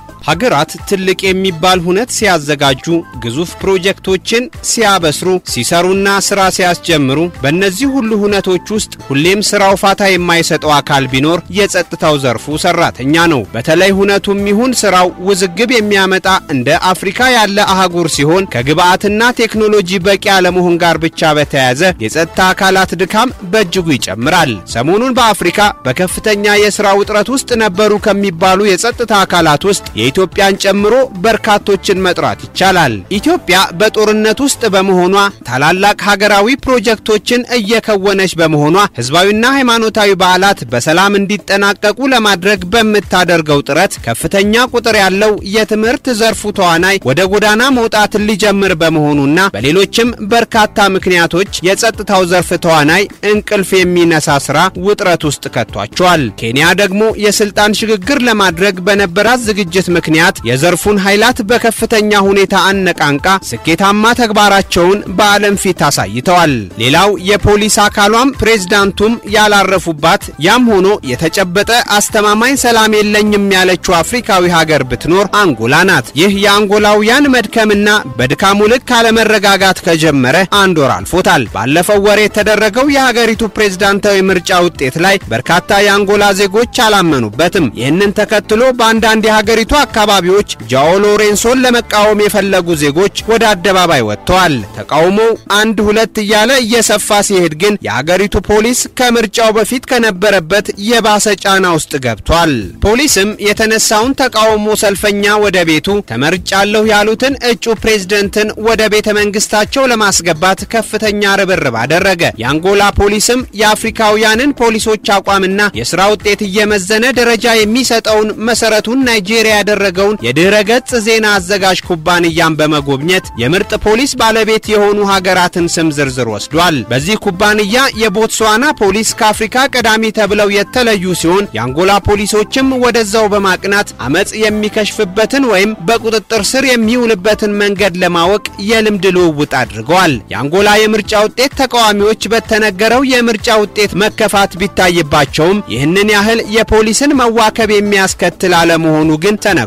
ሀገራት ትልቅ የሚባል ሁነት ሲያዘጋጁ ግዙፍ ፕሮጀክቶችን ሲያበስሩ ሲሰሩና ስራ ሲያስጀምሩ በእነዚህ ሁሉ ሁነቶች ውስጥ ሁሌም ስራው ፋታ የማይሰጠው አካል ቢኖር የጸጥታው ዘርፉ ሰራተኛ ነው። በተለይ ሁነቱም ይሁን ስራው ውዝግብ የሚያመጣ እንደ አፍሪካ ያለ አህጉር ሲሆን ከግብአትና ቴክኖሎጂ በቂ አለመሆን ጋር ብቻ በተያያዘ የጸጥታ አካላት ድካም በእጅጉ ይጨምራል። ሰሞኑን በአፍሪካ በከፍተኛ የስራ ውጥረት ውስጥ ነበሩ ከሚባሉ የጸጥታ አካላት ውስጥ ኢትዮጵያን ጨምሮ በርካቶችን መጥራት ይቻላል። ኢትዮጵያ በጦርነት ውስጥ በመሆኗ ታላላቅ ሀገራዊ ፕሮጀክቶችን እየከወነች በመሆኗ ህዝባዊና ሃይማኖታዊ በዓላት በሰላም እንዲጠናቀቁ ለማድረግ በመታደርገው ጥረት ከፍተኛ ቁጥር ያለው የትምህርት ዘርፉ ተዋናይ ወደ ጎዳና መውጣት ሊጀምር በመሆኑና በሌሎችም በርካታ ምክንያቶች የጸጥታው ዘርፍ ተዋናይ እንቅልፍ የሚነሳ ስራ ውጥረት ውስጥ ከቷቸዋል። ኬንያ ደግሞ የስልጣን ሽግግር ለማድረግ በነበራት ዝግጅት ምክንያት የዘርፉን ኃይላት በከፍተኛ ሁኔታ አነቃንቃ ስኬታማ ተግባራቸውን በዓለም ፊት አሳይተዋል። ሌላው የፖሊስ አካሏም ፕሬዝዳንቱም ያላረፉባት ያም ሆኖ የተጨበጠ አስተማማኝ ሰላም የለኝም ያለችው አፍሪካዊ ሀገር ብትኖር አንጎላ ናት። ይህ የአንጎላውያን መድከምና በድካሙ ልክ አለመረጋጋት ከጀመረ አንድ ወር አልፎታል። ባለፈው ወር የተደረገው የሀገሪቱ ፕሬዝዳንታዊ ምርጫ ውጤት ላይ በርካታ የአንጎላ ዜጎች አላመኑበትም። ይህንን ተከትሎ በአንዳንድ የሀገሪቱ አካባቢዎች ጃኦ ሎሬንሶን ለመቃወም የፈለጉ ዜጎች ወደ አደባባይ ወጥተዋል። ተቃውሞው አንድ ሁለት እያለ እየሰፋ ሲሄድ ግን የሀገሪቱ ፖሊስ ከምርጫው በፊት ከነበረበት የባሰ ጫና ውስጥ ገብቷል። ፖሊስም የተነሳውን ተቃውሞ ሰልፈኛ ወደ ቤቱ ተመርጫለሁ ያሉትን እጩ ፕሬዝዳንትን ወደ ቤተ መንግስታቸው ለማስገባት ከፍተኛ ርብርብ አደረገ። የአንጎላ ፖሊስም የአፍሪካውያንን ፖሊሶች አቋምና የሥራ ውጤት እየመዘነ ደረጃ የሚሰጠውን መሰረቱን ናይጄሪያ ያደረገውን የድህረ ገጽ ዜና አዘጋጅ ኩባንያን በመጎብኘት የምርጥ ፖሊስ ባለቤት የሆኑ ሀገራትን ስም ዝርዝር ወስዷል። በዚህ ኩባንያ የቦትስዋና ፖሊስ ከአፍሪካ ቀዳሚ ተብለው የተለዩ ሲሆን የአንጎላ ፖሊሶችም ወደዛው በማቅናት አመጽ የሚከሽፍበትን ወይም በቁጥጥር ስር የሚውልበትን መንገድ ለማወቅ የልምድ ልውውጥ አድርገዋል። የአንጎላ የምርጫ ውጤት ተቃዋሚዎች በተነገረው የምርጫ ውጤት መከፋት ቢታይባቸውም ይህንን ያህል የፖሊስን መዋከብ የሚያስከትል አለመሆኑ ግን ተነግሯል።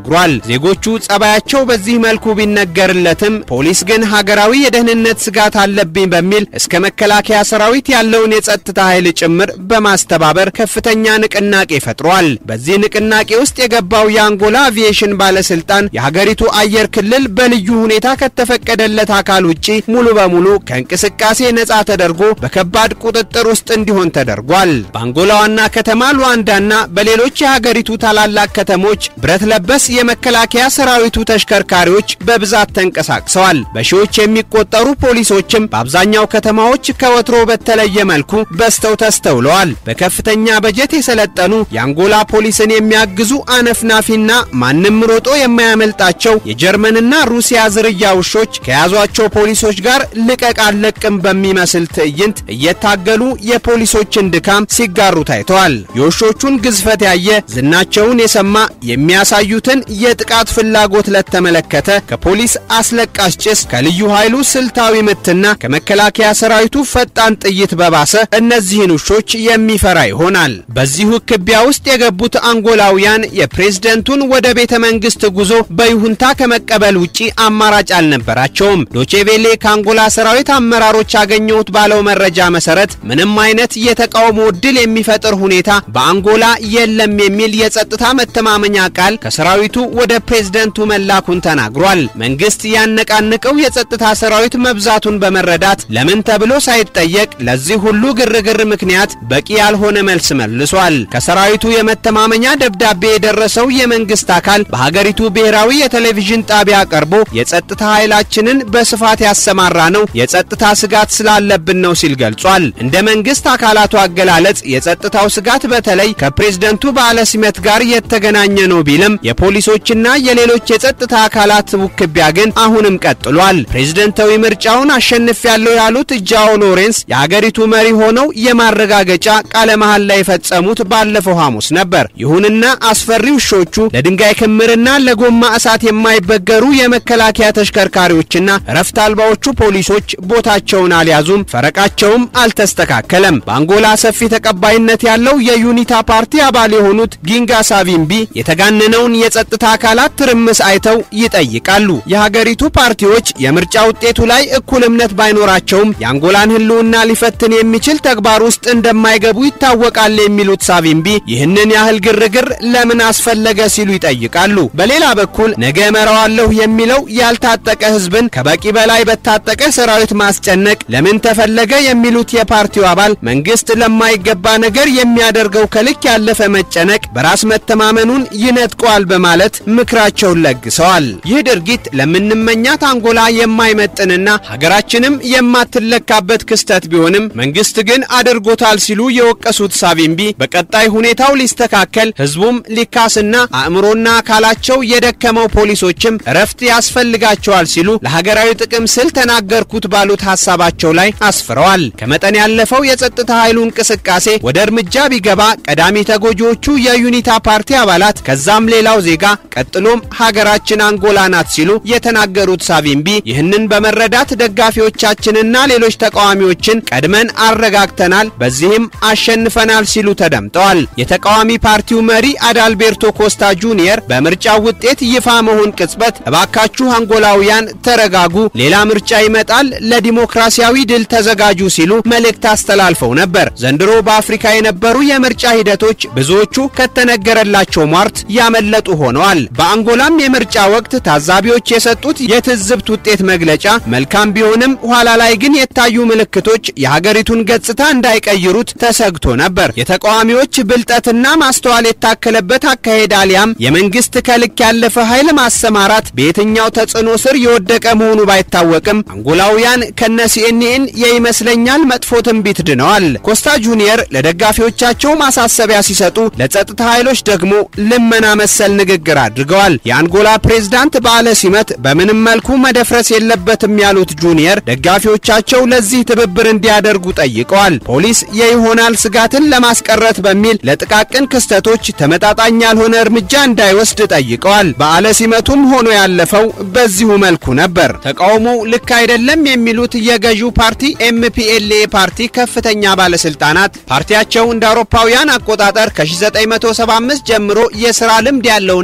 ተናግሯል። ዜጎቹ ጸባያቸው በዚህ መልኩ ቢነገርለትም ፖሊስ ግን ሀገራዊ የደህንነት ስጋት አለብኝ በሚል እስከ መከላከያ ሰራዊት ያለውን የጸጥታ ኃይል ጭምር በማስተባበር ከፍተኛ ንቅናቄ ፈጥሯል። በዚህ ንቅናቄ ውስጥ የገባው የአንጎላ አቪዬሽን ባለስልጣን የሀገሪቱ አየር ክልል በልዩ ሁኔታ ከተፈቀደለት አካል ውጪ ሙሉ በሙሉ ከእንቅስቃሴ ነጻ ተደርጎ በከባድ ቁጥጥር ውስጥ እንዲሆን ተደርጓል። በአንጎላ ዋና ከተማ ሉዋንዳና በሌሎች የሀገሪቱ ታላላቅ ከተሞች ብረት ለበስ የመከላከያ ሰራዊቱ ተሽከርካሪዎች በብዛት ተንቀሳቅሰዋል። በሺዎች የሚቆጠሩ ፖሊሶችም በአብዛኛው ከተማዎች ከወትሮ በተለየ መልኩ በስተው ተስተውለዋል። በከፍተኛ በጀት የሰለጠኑ የአንጎላ ፖሊስን የሚያግዙ አነፍናፊና ማንም ሮጦ የማያመልጣቸው የጀርመንና ሩሲያ ዝርያ ውሾች ከያዟቸው ፖሊሶች ጋር ልቀቅ አለቅም በሚመስል ትዕይንት እየታገሉ የፖሊሶችን ድካም ሲጋሩ ታይተዋል። የውሾቹን ግዝፈት ያየ ዝናቸውን የሰማ የሚያሳዩትን የጥቃት ፍላጎት ለተመለከተ ከፖሊስ አስለቃሽ ጭስ ከልዩ ኃይሉ ስልታዊ ምትና ከመከላከያ ሰራዊቱ ፈጣን ጥይት በባሰ እነዚህን ውሾች የሚፈራ ይሆናል። በዚሁ ክቢያ ውስጥ የገቡት አንጎላውያን የፕሬዝዳንቱን ወደ ቤተ መንግስት ጉዞ በይሁንታ ከመቀበል ውጪ አማራጭ አልነበራቸውም። ዶቼቬሌ ከአንጎላ ሰራዊት አመራሮች ያገኙት ባለው መረጃ መሰረት ምንም አይነት የተቃውሞ ድል የሚፈጥር ሁኔታ በአንጎላ የለም የሚል የጸጥታ መተማመኛ ቃል ከሰራዊቱ ወደ ፕሬዝዳንቱ መላኩን ተናግሯል። መንግስት ያነቃነቀው የጸጥታ ሰራዊት መብዛቱን በመረዳት ለምን ተብሎ ሳይጠየቅ ለዚህ ሁሉ ግርግር ምክንያት በቂ ያልሆነ መልስ መልሷል። ከሰራዊቱ የመተማመኛ ደብዳቤ የደረሰው የመንግስት አካል በሀገሪቱ ብሔራዊ የቴሌቪዥን ጣቢያ ቀርቦ የጸጥታ ኃይላችንን በስፋት ያሰማራ ነው የጸጥታ ስጋት ስላለብን ነው ሲል ገልጿል። እንደ መንግስት አካላቱ አገላለጽ የጸጥታው ስጋት በተለይ ከፕሬዝዳንቱ በዓለ ሲመት ጋር የተገናኘ ነው ቢልም የፖሊሶችና የሌሎች የጸጥታ አካላት ውክቢያ ግን አሁንም ቀጥሏል። ፕሬዝዳንታዊ ምርጫውን አሸንፊያለሁ ያሉት ጃኦ ሎሬንስ የሀገሪቱ መሪ ሆነው የማረጋገጫ ቃለ መሐላ የፈጸሙት ባለፈው ሐሙስ ነበር። ይሁንና አስፈሪ ውሾቹ ለድንጋይ ክምርና ለጎማ እሳት የማይበገሩ የመከላከያ ተሽከርካሪዎችና ረፍት አልባዎቹ ፖሊሶች ቦታቸውን አልያዙም፣ ፈረቃቸውም አልተስተካከለም። በአንጎላ ሰፊ ተቀባይነት ያለው የዩኒታ ፓርቲ አባል የሆኑት ጊንጋ ሳቪምቢ የተጋነነውን የጸጥታ አካላት ትርምስ አይተው ይጠይቃሉ። የሀገሪቱ ፓርቲዎች የምርጫ ውጤቱ ላይ እኩል እምነት ባይኖራቸውም የአንጎላን ህልውና ሊፈትን የሚችል ተግባር ውስጥ እንደማይገቡ ይታወቃል የሚሉት ሳቪምቢ ይህንን ያህል ግርግር ለምን አስፈለገ ሲሉ ይጠይቃሉ። በሌላ በኩል ነገ መራዋለሁ የሚለው ያልታጠቀ ህዝብን ከበቂ በላይ በታጠቀ ሰራዊት ማስጨነቅ ለምን ተፈለገ የሚሉት የፓርቲው አባል መንግስት ለማይገባ ነገር የሚያደርገው ከልክ ያለፈ መጨነቅ በራስ መተማመኑን ይነጥቋል በማለት ምክራቸውን ለግሰዋል። ይህ ድርጊት ለምንመኛት አንጎላ የማይመጥንና ሀገራችንም የማትለካበት ክስተት ቢሆንም መንግስት ግን አድርጎታል ሲሉ የወቀሱት ሳቪምቢ በቀጣይ ሁኔታው ሊስተካከል ህዝቡም ሊካስና አእምሮና አካላቸው የደከመው ፖሊሶችም እረፍት ያስፈልጋቸዋል ሲሉ ለሀገራዊ ጥቅም ስል ተናገርኩት ባሉት ሐሳባቸው ላይ አስፍረዋል። ከመጠን ያለፈው የጸጥታ ኃይሉ እንቅስቃሴ ወደ እርምጃ ቢገባ ቀዳሚ ተጎጂዎቹ የዩኒታ ፓርቲ አባላት ከዛም ሌላው ዜጋ ቀጥሎም ሀገራችን አንጎላ ናት ሲሉ የተናገሩት ሳቪምቢ ይህንን በመረዳት ደጋፊዎቻችንና ሌሎች ተቃዋሚዎችን ቀድመን አረጋግተናል፣ በዚህም አሸንፈናል ሲሉ ተደምጠዋል። የተቃዋሚ ፓርቲው መሪ አዳልቤርቶ ኮስታ ጁኒየር በምርጫው ውጤት ይፋ መሆን ቅጽበት እባካችሁ አንጎላውያን ተረጋጉ፣ ሌላ ምርጫ ይመጣል፣ ለዲሞክራሲያዊ ድል ተዘጋጁ ሲሉ መልእክት አስተላልፈው ነበር። ዘንድሮ በአፍሪካ የነበሩ የምርጫ ሂደቶች ብዙዎቹ ከተነገረላቸው ሟርት ያመለጡ ሆነዋል። በአንጎላም የምርጫ ወቅት ታዛቢዎች የሰጡት የትዝብት ውጤት መግለጫ መልካም ቢሆንም ኋላ ላይ ግን የታዩ ምልክቶች የሀገሪቱን ገጽታ እንዳይቀይሩት ተሰግቶ ነበር። የተቃዋሚዎች ብልጠትና ማስተዋል የታከለበት አካሄድ አሊያም የመንግስት ከልክ ያለፈ ኃይል ማሰማራት በየትኛው ተጽዕኖ ስር የወደቀ መሆኑ ባይታወቅም አንጎላውያን ከነሲኤንኤን የይመስለኛል መጥፎ ትንቢት ድነዋል። ኮስታ ጁኒየር ለደጋፊዎቻቸው ማሳሰቢያ ሲሰጡ ለጸጥታ ኃይሎች ደግሞ ልመና መሰል ንግግር አድርገዋል። የአንጎላ ፕሬዝዳንት በዓለ ሲመት በምንም መልኩ መደፍረስ የለበትም ያሉት ጁኒየር ደጋፊዎቻቸው ለዚህ ትብብር እንዲያደርጉ ጠይቀዋል። ፖሊስ የይሆናል ስጋትን ለማስቀረት በሚል ለጥቃቅን ክስተቶች ተመጣጣኝ ያልሆነ እርምጃ እንዳይወስድ ጠይቀዋል። በዓለ ሲመቱም ሆኖ ያለፈው በዚሁ መልኩ ነበር። ተቃውሞው ልክ አይደለም የሚሉት የገዢው ፓርቲ ኤምፒኤልኤ ፓርቲ ከፍተኛ ባለስልጣናት ፓርቲያቸው እንደ አውሮፓውያን አቆጣጠር ከ1975 ጀምሮ የሥራ ልምድ ያለውና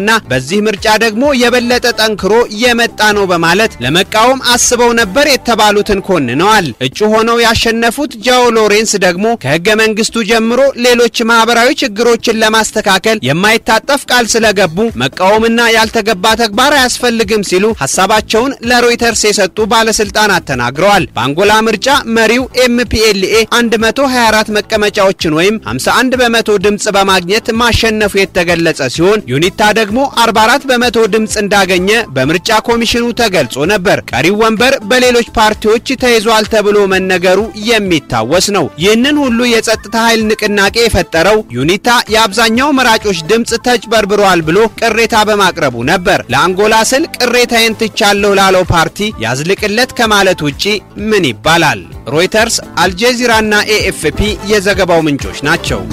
ነውና በዚህ ምርጫ ደግሞ የበለጠ ጠንክሮ የመጣ ነው በማለት ለመቃወም አስበው ነበር የተባሉትን ኮንነዋል። እጩ ሆነው ያሸነፉት ጃኦ ሎሬንስ ደግሞ ከህገ መንግስቱ ጀምሮ ሌሎች ማህበራዊ ችግሮችን ለማስተካከል የማይታጠፍ ቃል ስለገቡ መቃወምና ያልተገባ ተግባር አያስፈልግም ሲሉ ሐሳባቸውን ለሮይተርስ የሰጡ ባለስልጣናት ተናግረዋል። በአንጎላ ምርጫ መሪው ኤምፒኤልኤ 124 መቀመጫዎችን ወይም 51 በመቶ ድምጽ በማግኘት ማሸነፉ የተገለጸ ሲሆን ዩኒታ ደግሞ 44 በመቶ ድምጽ እንዳገኘ በምርጫ ኮሚሽኑ ተገልጾ ነበር። ቀሪው ወንበር በሌሎች ፓርቲዎች ተይዟል ተብሎ መነገሩ የሚታወስ ነው። ይህንን ሁሉ የጸጥታ ኃይል ንቅናቄ የፈጠረው ዩኒታ የአብዛኛው መራጮች ድምጽ ተጭበርብሯል ብሎ ቅሬታ በማቅረቡ ነበር። ለአንጎላ ስል ቅሬታዬን ትቻለሁ ላለው ፓርቲ ያዝልቅለት ከማለት ውጪ ምን ይባላል? ሮይተርስ፣ አልጀዚራና ኤኤፍፒ የዘገባው ምንጮች ናቸው።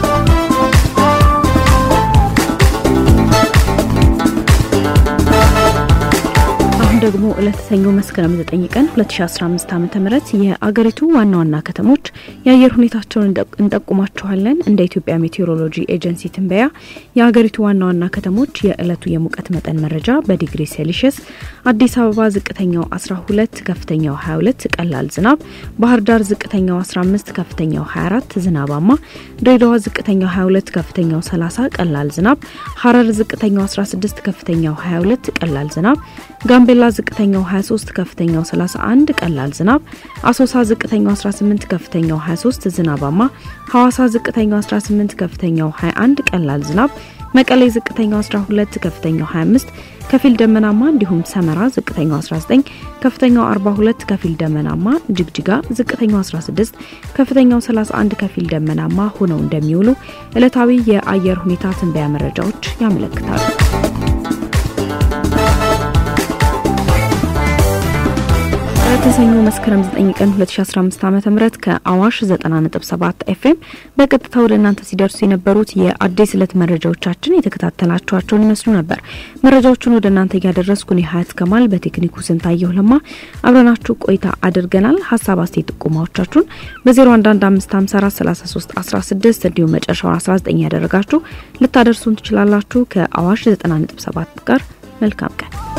ደግሞ ለተሰኞ መስከረም 9 ቀን 2015 ዓ.ም የአገሪቱ ዋና ከተሞች የአየር ሁኔታቸውን እንጠቁማቸዋለን። እንደ ኢትዮጵያ ሜቴሮሎጂ ኤጀንሲ ትንበያ የአገሪቱ ዋና ከተሞች የዕለቱ የሙቀት መጠን መረጃ በዲግሪ ሴልሺየስ አዲስ አበባ ዝቅተኛው 12 ከፍተኛው 22 ቀላል ዝናብ፣ ባህር ዳር ዝቅተኛው 15 ከፍተኛው 24 ዝናባማ፣ ድሬዳዋ ዝቅተኛው 22 ከፍተኛው 30 ቀላል ዝናብ፣ ሐረር ዝቅተኛው 16 ከፍተኛው 22 ቀላል ዝናብ፣ ጋምቤላ ዝቅተኛው 23 ከፍተኛው 31 ቀላል ዝናብ፣ አሶሳ ዝቅተኛው 18 ከፍተኛው 23 ዝናባማ፣ ሐዋሳ ዝቅተኛው 18 ከፍተኛው 21 ቀላል ዝናብ፣ መቀሌ ዝቅተኛው 12 ከፍተኛው 25 ከፊል ደመናማ እንዲሁም ሰመራ ዝቅተኛው 19 ከፍተኛው 42 ከፊል ደመናማ፣ ጅግጅጋ ዝቅተኛው 16 ከፍተኛው 31 ከፊል ደመናማ ሆነው እንደሚውሉ ዕለታዊ የአየር ሁኔታ ትንበያ መረጃዎች ያመለክታሉ። ለተሰኞ መስከረም 9 ቀን 2015 ዓ.ም ከአዋሽ 90.7 ኤፍኤም በቀጥታ ወደ እናንተ ሲደርሱ የነበሩት የአዲስ ዕለት መረጃዎቻችን የተከታተላችኋቸውን ይመስሉ ነበር። መረጃዎቹን ወደ እናንተ ያደረስኩ እኔ ሀያት ከማል በቴክኒኩ ስንታየው ለማ አብረናችሁ ቆይታ አድርገናል። ሐሳብ አስተያየት ጥቆማዎቻችሁን በ0115543316 እንዲሁም መጨረሻው 19 ያደረጋችሁ ልታደርሱን ትችላላችሁ። ከአዋሽ 90.7 ጋር መልካም ቀን።